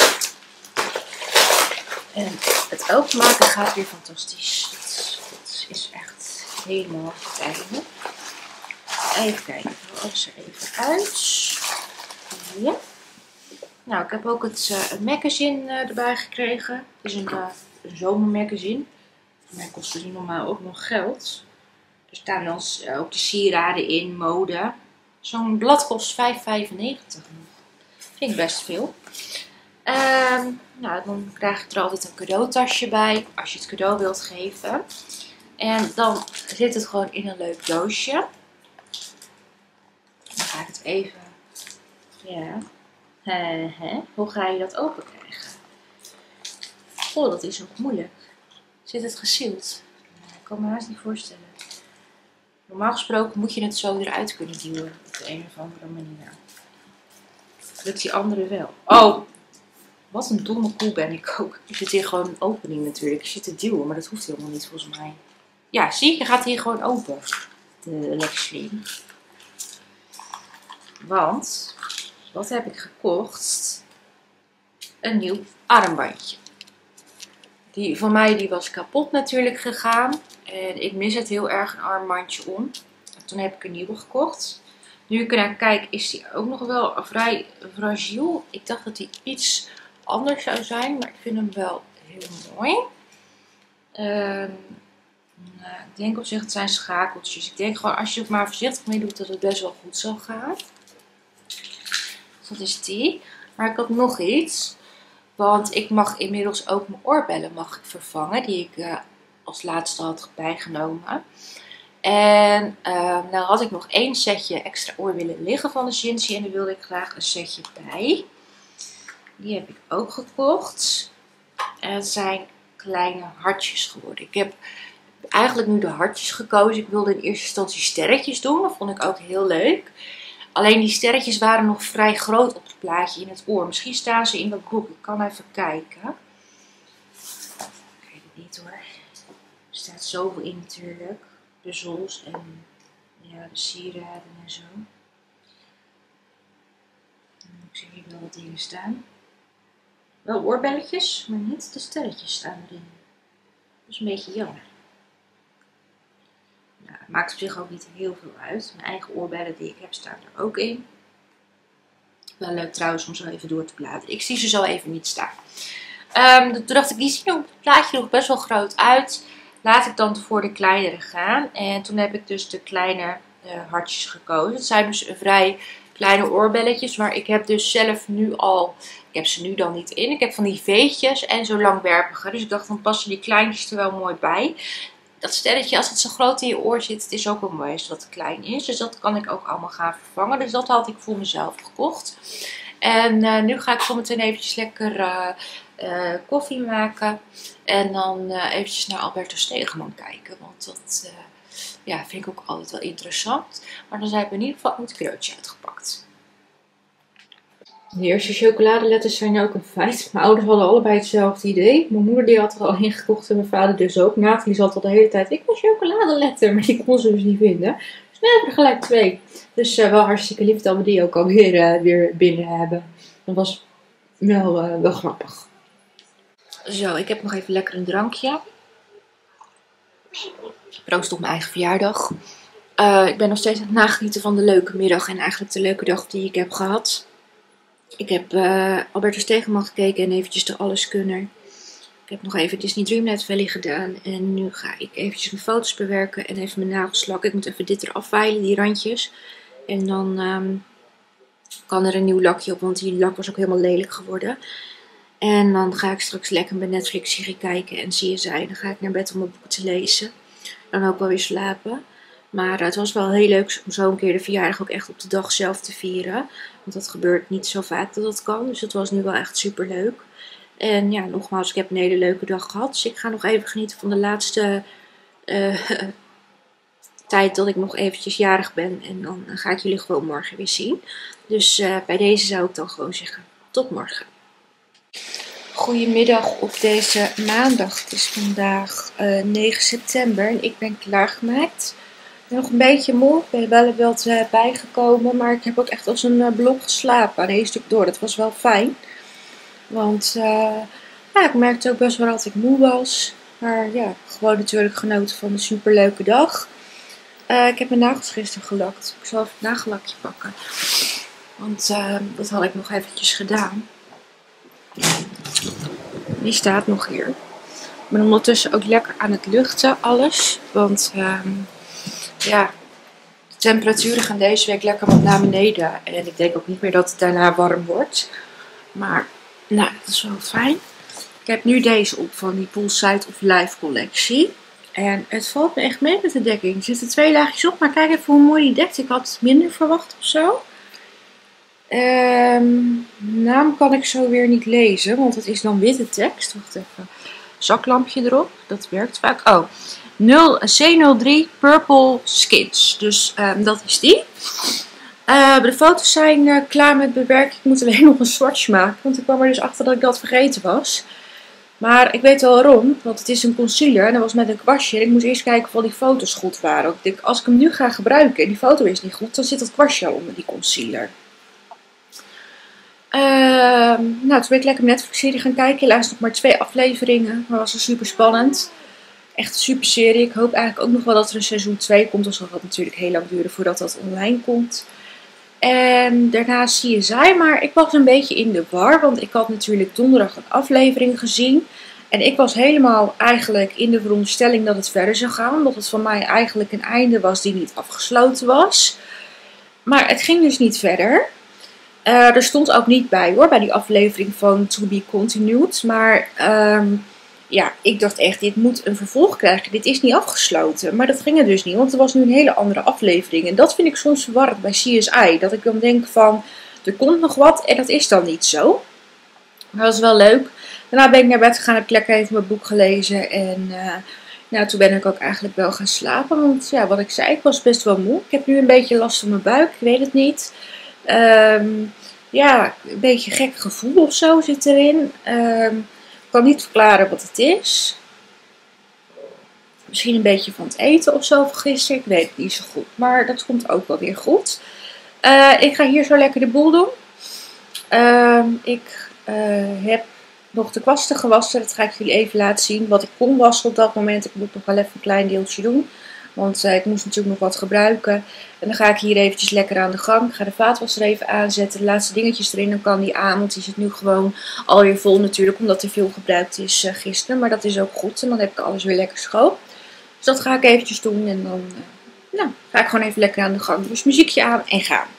En het openmaken gaat weer fantastisch. Het is echt helemaal het einde. Even kijken, ik haal alles er even uit. Italië. Nou, ik heb ook het uh, een magazine uh, erbij gekregen. Het is een, uh, een zomermagazine. Voor mij kost die normaal ook nog geld. Er staan dan uh, ook de sieraden in, mode. Zo'n blad kost vijf vijfennegentig nog. Vind ik best veel. Uh, nou, dan krijg je er altijd een cadeautasje bij. Als je het cadeau wilt geven. En dan zit het gewoon in een leuk doosje. Dan ga ik het even... Ja... He, he. Hoe ga je dat open krijgen? Oh, dat is ook moeilijk. Zit het gesealed? Ik kan me haast niet voorstellen. Normaal gesproken moet je het zo eruit kunnen duwen. Op de een of andere manier. Lukt die andere wel. Oh! Wat een domme koe ben ik ook. Er zit hier gewoon een opening natuurlijk. Je zit te duwen, maar dat hoeft helemaal niet volgens mij. Ja, zie je? Gaat hier gewoon open. De Lexlin. Want... Wat heb ik gekocht? Een nieuw armbandje. Die van mij die was kapot natuurlijk gegaan. En ik mis het heel erg een armbandje om. Toen heb ik een nieuwe gekocht. Nu ik ernaar kijk is die ook nog wel vrij fragiel. Ik dacht dat die iets anders zou zijn. Maar ik vind hem wel heel mooi. Um, nou, ik denk op zich het zijn schakeltjes. Ik denk gewoon als je het maar voorzichtig mee doet dat het best wel goed zal gaan. Dat is die. Maar ik had nog iets. Want ik mag inmiddels ook mijn oorbellen mag ik vervangen. Die ik uh, als laatste had bijgenomen. En uh, nou had ik nog één setje extra oorbellen liggen van de Cincy. En daar wilde ik graag een setje bij. Die heb ik ook gekocht. En het zijn kleine hartjes geworden. Ik heb eigenlijk nu de hartjes gekozen. Ik wilde in eerste instantie sterretjes doen. Dat vond ik ook heel leuk. Alleen die sterretjes waren nog vrij groot op het plaatje in het oor. Misschien staan ze in dat boek. Ik kan even kijken. Ik weet het niet hoor. Er staat zoveel in natuurlijk. Puzzels en ja, de sieraden en zo. Ik zie hier wel wat dingen staan. Wel oorbelletjes, maar niet de sterretjes staan erin. Dat is een beetje jammer. Nou, het maakt op zich ook niet heel veel uit. Mijn eigen oorbellen die ik heb staan er ook in. Wel leuk trouwens om zo even door te bladeren. Ik zie ze zo even niet staan. Um, toen dacht ik, die zien op het plaatje nog best wel groot uit. Laat ik dan voor de kleinere gaan. En toen heb ik dus de kleine uh, hartjes gekozen. Het zijn dus vrij kleine oorbelletjes. Maar ik heb dus zelf nu al... Ik heb ze nu dan niet in. Ik heb van die veetjes en zo langwerpige. Dus ik dacht, dan passen die kleintjes er wel mooi bij. Dat sterretje, als het zo groot in je oor zit, het is ook wel mooi als het klein is. Dus dat kan ik ook allemaal gaan vervangen. Dus dat had ik voor mezelf gekocht. En uh, nu ga ik zometeen eventjes lekker uh, uh, koffie maken. En dan uh, eventjes naar Alberto Stegeman kijken. Want dat uh, ja, vind ik ook altijd wel interessant. Maar dan zijn we in ieder geval het cadeautje uitgepakt. De eerste chocoladeletters zijn ook een feit. Mijn ouders hadden allebei hetzelfde idee. Mijn moeder die had er al in gekocht en mijn vader dus ook. Nathalie zat al de hele tijd, ik wil chocoladeletter, maar die kon ze dus niet vinden. Dus nu hebben we er gelijk twee. Dus uh, wel hartstikke lief dat we die ook alweer uh, weer binnen hebben. Dat was wel, uh, wel grappig. Zo, ik heb nog even lekker een drankje. Proost op mijn eigen verjaardag. Uh, ik ben nog steeds aan het nagenieten van de leuke middag en eigenlijk de leuke dag die ik heb gehad. Ik heb uh, Alberto Stegeman gekeken en eventjes de Alleskunner. Ik heb nog even Disney Dreamlight Valley gedaan. En nu ga ik eventjes mijn foto's bewerken en even mijn nagels lakken. Ik moet even dit eraf veilen, die randjes. En dan um, kan er een nieuw lakje op, want die lak was ook helemaal lelijk geworden. En dan ga ik straks lekker bij Netflix-serie kijken en zie je zij. Dan ga ik naar bed om mijn boek te lezen. Dan ook wel weer slapen. Maar uh, het was wel heel leuk om zo een keer de verjaardag ook echt op de dag zelf te vieren. Want dat gebeurt niet zo vaak dat dat kan. Dus het was nu wel echt super leuk. En ja, nogmaals, ik heb een hele leuke dag gehad. Dus ik ga nog even genieten van de laatste uh, tijd dat ik nog eventjes jarig ben. En dan ga ik jullie gewoon morgen weer zien. Dus uh, bij deze zou ik dan gewoon zeggen, tot morgen. Goedemiddag op deze maandag. Het is vandaag uh, negen september en ik ben klaargemaakt. Ik ben nog een beetje moe. Ik ben wel wel uh, bijgekomen. Maar ik heb ook echt als een uh, blok geslapen aan één stuk door. Dat was wel fijn. Want uh, ja, ik merkte ook best wel dat ik moe was. Maar ja, gewoon natuurlijk genoten van een superleuke dag. Uh, ik heb mijn nagels gisteren gelakt. Ik zal even het nagellakje pakken. Want uh, dat had ik nog eventjes gedaan. Die staat nog hier. Ik ben ondertussen ook lekker aan het luchten alles. Want uh, ja, de temperaturen gaan deze week lekker wat naar beneden. En ik denk ook niet meer dat het daarna warm wordt. Maar nou, dat is wel fijn. Ik heb nu deze op van die Poolside of Life collectie. En het valt me echt mee met de dekking. Er zitten twee laagjes op, maar kijk even hoe mooi die dekt. Ik had het minder verwacht of zo. Um, naam kan ik zo weer niet lezen, want het is dan witte tekst. Wacht even. Zaklampje erop, dat werkt vaak. Oh, C nul drie Purple Skins. Dus um, dat is die. Uh, de foto's zijn uh, klaar met bewerken. Ik moet alleen nog een swatch maken, want ik kwam er dus achter dat ik dat vergeten was. Maar ik weet wel waarom, want het is een concealer en dat was met een kwastje. En ik moest eerst kijken of al die foto's goed waren. Ik denk, als ik hem nu ga gebruiken en die foto is niet goed, dan zit dat kwastje al onder die concealer. Uh, nou, toen ben ik lekker een Netflix-serie gaan kijken. Helaas nog maar twee afleveringen, maar was wel super spannend. Echt een super serie. Ik hoop eigenlijk ook nog wel dat er een seizoen twee komt. Dan zal dat natuurlijk heel lang duren voordat dat online komt. En daarna C S I, maar ik was een beetje in de war, want ik had natuurlijk donderdag een aflevering gezien. En ik was helemaal eigenlijk in de veronderstelling dat het verder zou gaan, omdat het van mij eigenlijk een einde was die niet afgesloten was. Maar het ging dus niet verder. Uh, er stond ook niet bij hoor, bij die aflevering van To Be Continued. Maar um, ja, ik dacht echt, dit moet een vervolg krijgen. Dit is niet afgesloten. Maar dat ging er dus niet, want er was nu een hele andere aflevering. En dat vind ik soms verwarrend bij C S I. Dat ik dan denk van, er komt nog wat en dat is dan niet zo. Maar dat was wel leuk. Daarna ben ik naar bed gegaan, heb ik lekker even mijn boek gelezen. En uh, nou, toen ben ik ook eigenlijk wel gaan slapen. Want ja, wat ik zei, ik was best wel moe. Ik heb nu een beetje last van mijn buik, ik weet het niet. Um, ja, een beetje een gek gevoel of zo zit erin. Um, ik kan niet verklaren wat het is. Misschien een beetje van het eten of zo van gisteren. Ik weet het niet zo goed. Maar dat komt ook wel weer goed. Uh, ik ga hier zo lekker de boel doen. Uh, ik uh, heb nog de kwasten gewassen. Dat ga ik jullie even laten zien. Wat ik kon wassen op dat moment. Ik moet nog wel even een klein deeltje doen. Want uh, ik moest natuurlijk nog wat gebruiken. En dan ga ik hier eventjes lekker aan de gang. Ik ga de vaatwasser even aanzetten. De laatste dingetjes erin. Dan kan die aan. Want die zit nu gewoon alweer vol natuurlijk. Omdat er veel gebruikt is uh, gisteren. Maar dat is ook goed. En dan heb ik alles weer lekker schoon. Dus dat ga ik eventjes doen. En dan uh, nou, ga ik gewoon even lekker aan de gang. Dus muziekje aan en gaan.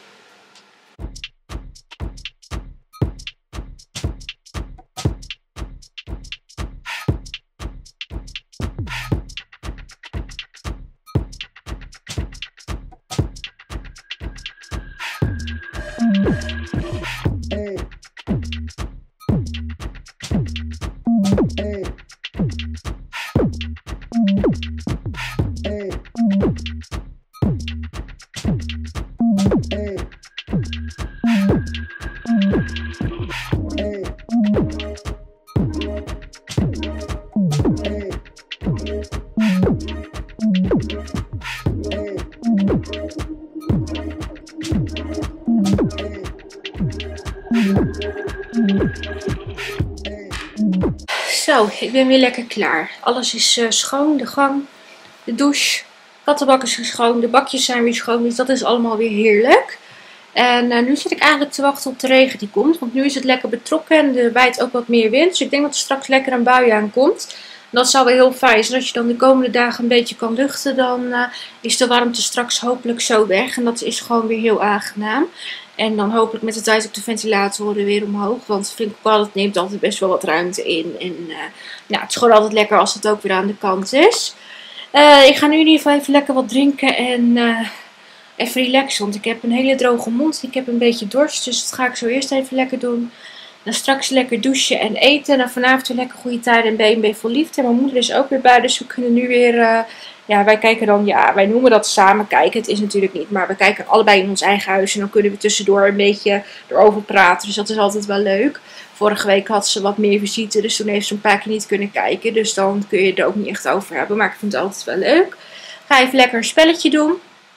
Zo, ik ben weer lekker klaar. Alles is uh, schoon, de gang, de douche, kattenbak is schoon, de bakjes zijn weer schoon, dus dat is allemaal weer heerlijk. En uh, nu zit ik eigenlijk te wachten op de regen die komt, want nu is het lekker betrokken en er waait ook wat meer wind. Dus ik denk dat er straks lekker een bui aankomt. En dat zou wel heel fijn zijn. Als je dan de komende dagen een beetje kan luchten, dan uh, is de warmte straks hopelijk zo weg. En dat is gewoon weer heel aangenaam. En dan hopelijk met de tijd ook de ventilatoren weer omhoog. Want vind ik ook wel, het neemt altijd best wel wat ruimte in. En uh, nou, het is gewoon altijd lekker als het ook weer aan de kant is. Uh, ik ga nu in ieder geval even lekker wat drinken en uh, even relaxen. Want ik heb een hele droge mond. Ik heb een beetje dorst. Dus dat ga ik zo eerst even lekker doen. Dan straks lekker douchen en eten. En dan vanavond weer lekker goede tijden en B en B vol liefde. En mijn moeder is ook weer bij. Dus we kunnen nu weer... Uh, ja, wij kijken dan... Ja, wij noemen dat samen kijken. Het is natuurlijk niet. Maar we kijken allebei in ons eigen huis. En dan kunnen we tussendoor een beetje erover praten. Dus dat is altijd wel leuk. Vorige week had ze wat meer visite. Dus toen heeft ze een paar keer niet kunnen kijken. Dus dan kun je het er ook niet echt over hebben. Maar ik vind het altijd wel leuk. Ga even lekker een spelletje doen.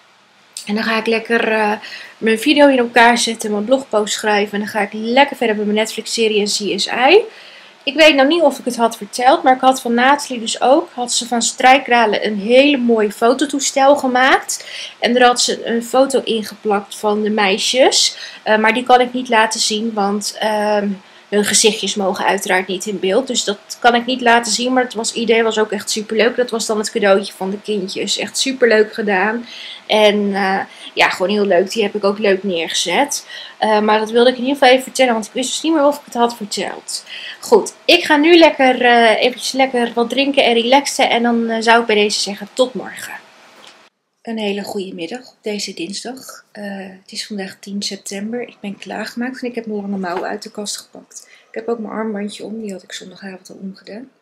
En dan ga ik lekker uh, mijn video in elkaar zetten. Mijn blogpost schrijven. En dan ga ik lekker verder met mijn Netflix serie en C S I. ik weet nou niet of ik het had verteld, maar ik had van Nathalie dus ook, had ze van Strijkralen een hele mooie fototoestel gemaakt. En daar had ze een foto ingeplakt van de meisjes. Uh, maar die kan ik niet laten zien, want uh, hun gezichtjes mogen uiteraard niet in beeld. Dus dat kan ik niet laten zien, maar het was, idee was ook echt superleuk. Dat was dan het cadeautje van de kindjes. Echt superleuk gedaan. En uh, ja, gewoon heel leuk. Die heb ik ook leuk neergezet. Uh, maar dat wilde ik in ieder geval even vertellen, want ik wist dus niet meer of ik het had verteld. Goed, ik ga nu lekker uh, eventjes lekker wat drinken en relaxen. En dan uh, zou ik bij deze zeggen tot morgen. Een hele goede middag op deze dinsdag. Uh, het is vandaag tien september. Ik ben klaargemaakt en ik heb mijn lange mouwen uit de kast gepakt. Ik heb ook mijn armbandje om, die had ik zondagavond al omgedaan.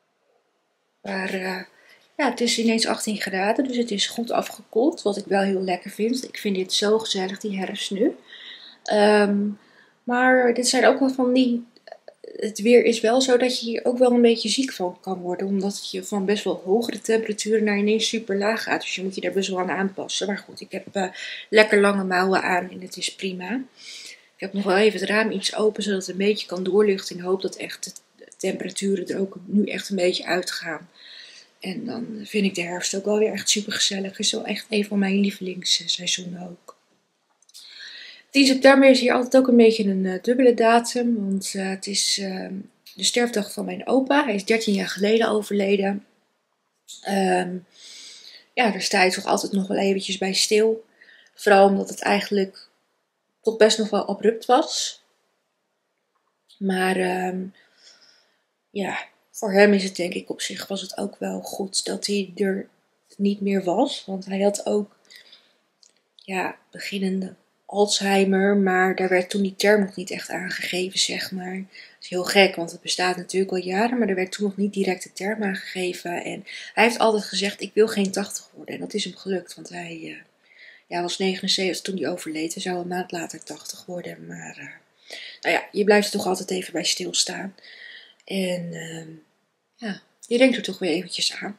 Maar uh, ja, het is ineens achttien graden, dus het is goed afgekoeld. Wat ik wel heel lekker vind. Ik vind dit zo gezellig, die herfst nu. Um, maar dit zijn ook wel van die... Het weer is wel zo dat je hier ook wel een beetje ziek van kan worden. Omdat je van best wel hogere temperaturen naar ineens super laag gaat. Dus je moet je daar best wel aan aanpassen. Maar goed, ik heb uh, lekker lange mouwen aan en het is prima. Ik heb nog wel even het raam iets open zodat het een beetje kan doorluchten. Ik hoop dat echt de temperaturen er ook nu echt een beetje uitgaan. En dan vind ik de herfst ook wel weer echt super gezellig. Het is wel echt een van mijn lievelingsseizoenen ook. tien september is hier altijd ook een beetje een uh, dubbele datum. Want uh, het is uh, de sterfdag van mijn opa. Hij is dertien jaar geleden overleden. Um, ja, daar sta je toch altijd nog wel eventjes bij stil. Vooral omdat het eigenlijk toch best nog wel abrupt was. Maar um, ja, voor hem is het denk ik op zich was het ook wel goed dat hij er niet meer was. Want hij had ook ja, beginnende Alzheimer, maar daar werd toen die term nog niet echt aangegeven, zeg maar. Dat is heel gek, want het bestaat natuurlijk al jaren, maar er werd toen nog niet direct de term aangegeven. En hij heeft altijd gezegd, ik wil geen tachtig worden. En dat is hem gelukt, want hij uh, ja, was negenenzeventig toen hij overleed. Hij zou een maand later tachtig worden, maar uh, nou ja, je blijft er toch altijd even bij stilstaan. En uh, ja, je denkt er toch weer eventjes aan.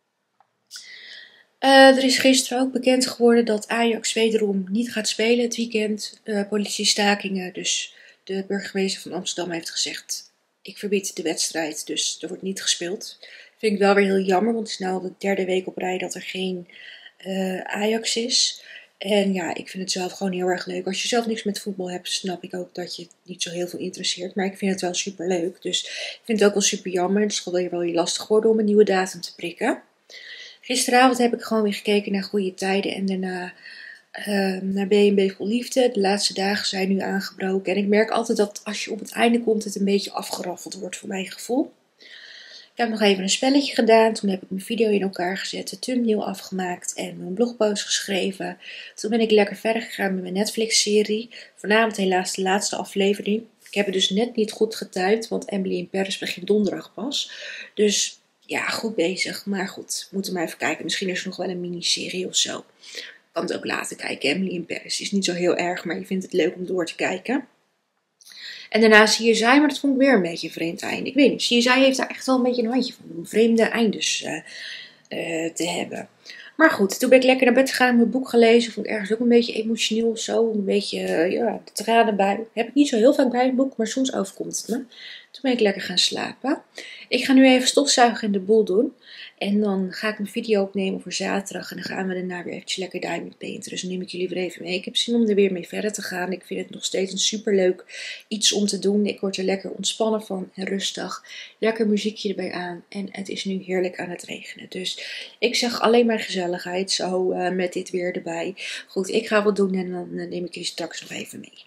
Uh, er is gisteren ook bekend geworden dat Ajax wederom niet gaat spelen het weekend. Uh, politiestakingen, dus de burgemeester van Amsterdam heeft gezegd, ik verbied de wedstrijd, dus er wordt niet gespeeld. Vind ik wel weer heel jammer, want het is nu de derde week op rij dat er geen uh, Ajax is. En ja, ik vind het zelf gewoon heel erg leuk. Als je zelf niks met voetbal hebt, snap ik ook dat je het niet zo heel veel interesseert. Maar ik vind het wel super leuk, dus ik vind het ook wel super jammer. Het is gewoon wel weer lastig geworden om een nieuwe datum te prikken. Gisteravond heb ik gewoon weer gekeken naar Goede Tijden en daarna uh, naar B en B Vol Liefde. De laatste dagen zijn nu aangebroken. En ik merk altijd dat als je op het einde komt, het een beetje afgeraffeld wordt voor mijn gevoel. Ik heb nog even een spelletje gedaan. Toen heb ik mijn video in elkaar gezet, de thumbnail afgemaakt en mijn blogpost geschreven. Toen ben ik lekker verder gegaan met mijn Netflix-serie. Vanavond helaas de laatste aflevering. Ik heb het dus net niet goed getuind, want Emily in Paris begint donderdag pas. Dus... ja, goed bezig. Maar goed, moeten we maar even kijken. Misschien is er nog wel een miniserie of zo. Ik kan het ook later kijken. Emily in Paris is niet zo heel erg, maar je vindt het leuk om door te kijken. En daarna C S I, maar dat vond ik weer een beetje een vreemd einde. Ik weet niet, C S I heeft daar echt wel een beetje een handje van. Om vreemde eindes uh, uh, te hebben. Maar goed, toen ben ik lekker naar bed gegaan en mijn boek gelezen. Vond ik ergens ook een beetje emotioneel of zo. Een beetje, uh, ja, de tranen bij. Heb ik niet zo heel vaak bij een boek, maar soms overkomt het me. Toen ben ik lekker gaan slapen. Ik ga nu even stofzuigen en de boel doen. En dan ga ik een video opnemen voor zaterdag. En dan gaan we daarna weer eventjes lekker diamond painten. Dus dan neem ik jullie weer even mee. Ik heb zin om er weer mee verder te gaan. Ik vind het nog steeds een superleuk iets om te doen. Ik word er lekker ontspannen van en rustig. Lekker muziekje erbij aan. En het is nu heerlijk aan het regenen. Dus ik zeg alleen maar gezelligheid. Zo uh, met dit weer erbij. Goed, ik ga wat doen en dan uh, neem ik jullie straks nog even mee.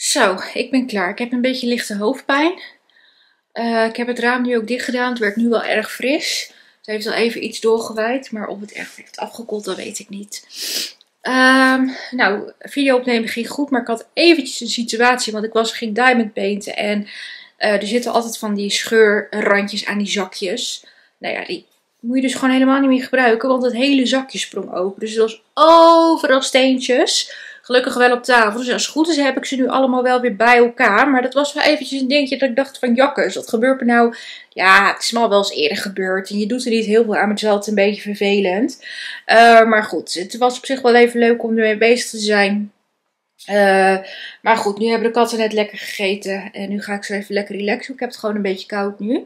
Zo, ik ben klaar. Ik heb een beetje lichte hoofdpijn. Uh, ik heb het raam nu ook dicht gedaan. Het werd nu wel erg fris. Het heeft al even iets doorgewaaid. Maar of het echt heeft afgekoeld, dat weet ik niet. Um, nou, video opnemen ging goed. Maar ik had eventjes een situatie. Want ik was, ging diamond painten. En uh, er zitten altijd van die scheurrandjes aan die zakjes. Nou ja, die moet je dus gewoon helemaal niet meer gebruiken. Want het hele zakje sprong open. Dus er was overal steentjes. Gelukkig wel op tafel. Dus als het goed is heb ik ze nu allemaal wel weer bij elkaar. Maar dat was wel eventjes een dingetje dat ik dacht van jakkes. Wat gebeurt er nou? Ja, het is me al wel eens eerder gebeurd. En je doet er niet heel veel aan. Maar het is altijd een beetje vervelend. Uh, maar goed, het was op zich wel even leuk om ermee bezig te zijn. Uh, maar goed, nu hebben de katten net lekker gegeten. En nu ga ik zo even lekker relaxen. Ik heb het gewoon een beetje koud nu.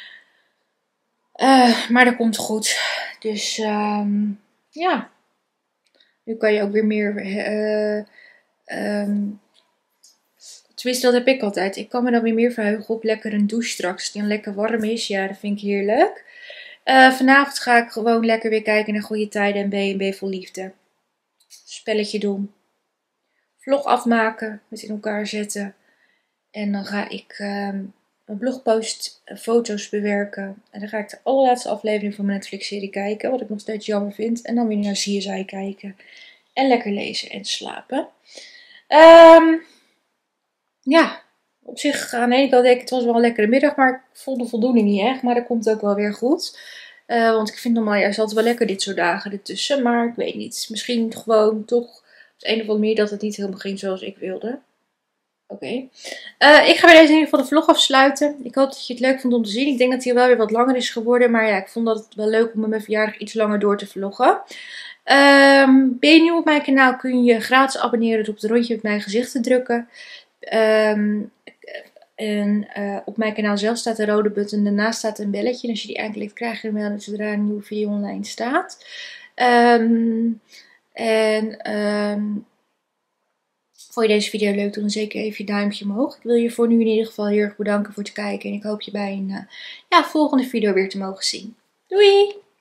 Uh, maar dat komt goed. Dus um, ja. Nu kan je ook weer meer... Uh, um, tenminste, dat heb ik altijd. Ik kan me dan weer meer verheugen op lekker een douche straks. Die dan lekker warm is. Ja, dat vind ik heerlijk. Uh, vanavond ga ik gewoon lekker weer kijken naar Goede Tijden en B en B Vol Liefde. Spelletje doen. Vlog afmaken. Met in elkaar zetten. En dan ga ik um, een blogpost foto's bewerken. En dan ga ik de allerlaatste aflevering van mijn Netflix-serie kijken. Wat ik nog steeds jammer vind. En dan weer naar C S I kijken. En lekker lezen en slapen. Um, ja, op zich aan de ene kant denk ik het was wel een lekkere middag. Maar ik vond de voldoening niet echt. Maar dat komt ook wel weer goed. Uh, want ik vind normaal juist altijd wel lekker dit soort dagen ertussen. Maar ik weet niet. Misschien gewoon toch op de een of andere manier dat het niet helemaal ging zoals ik wilde. Oké. Okay. Uh, ik ga bij deze in ieder geval de vlog afsluiten. Ik hoop dat je het leuk vond om te zien. Ik denk dat hij wel weer wat langer is geworden. Maar ja, ik vond dat het wel leuk om met mijn verjaardag iets langer door te vloggen. Um, ben je nieuw op mijn kanaal kun je gratis abonneren door op het rondje met mijn gezicht te drukken. Um, en uh, op mijn kanaal zelf staat een rode button. Daarnaast staat een belletje. En als je die aanklikt krijg je een melding zodra een nieuwe video online staat. Um, en... Um, Vond je deze video leuk, doe dan zeker even je duimpje omhoog. Ik wil je voor nu in ieder geval heel erg bedanken voor het kijken. En ik hoop je bij een uh, ja, volgende video weer te mogen zien. Doei!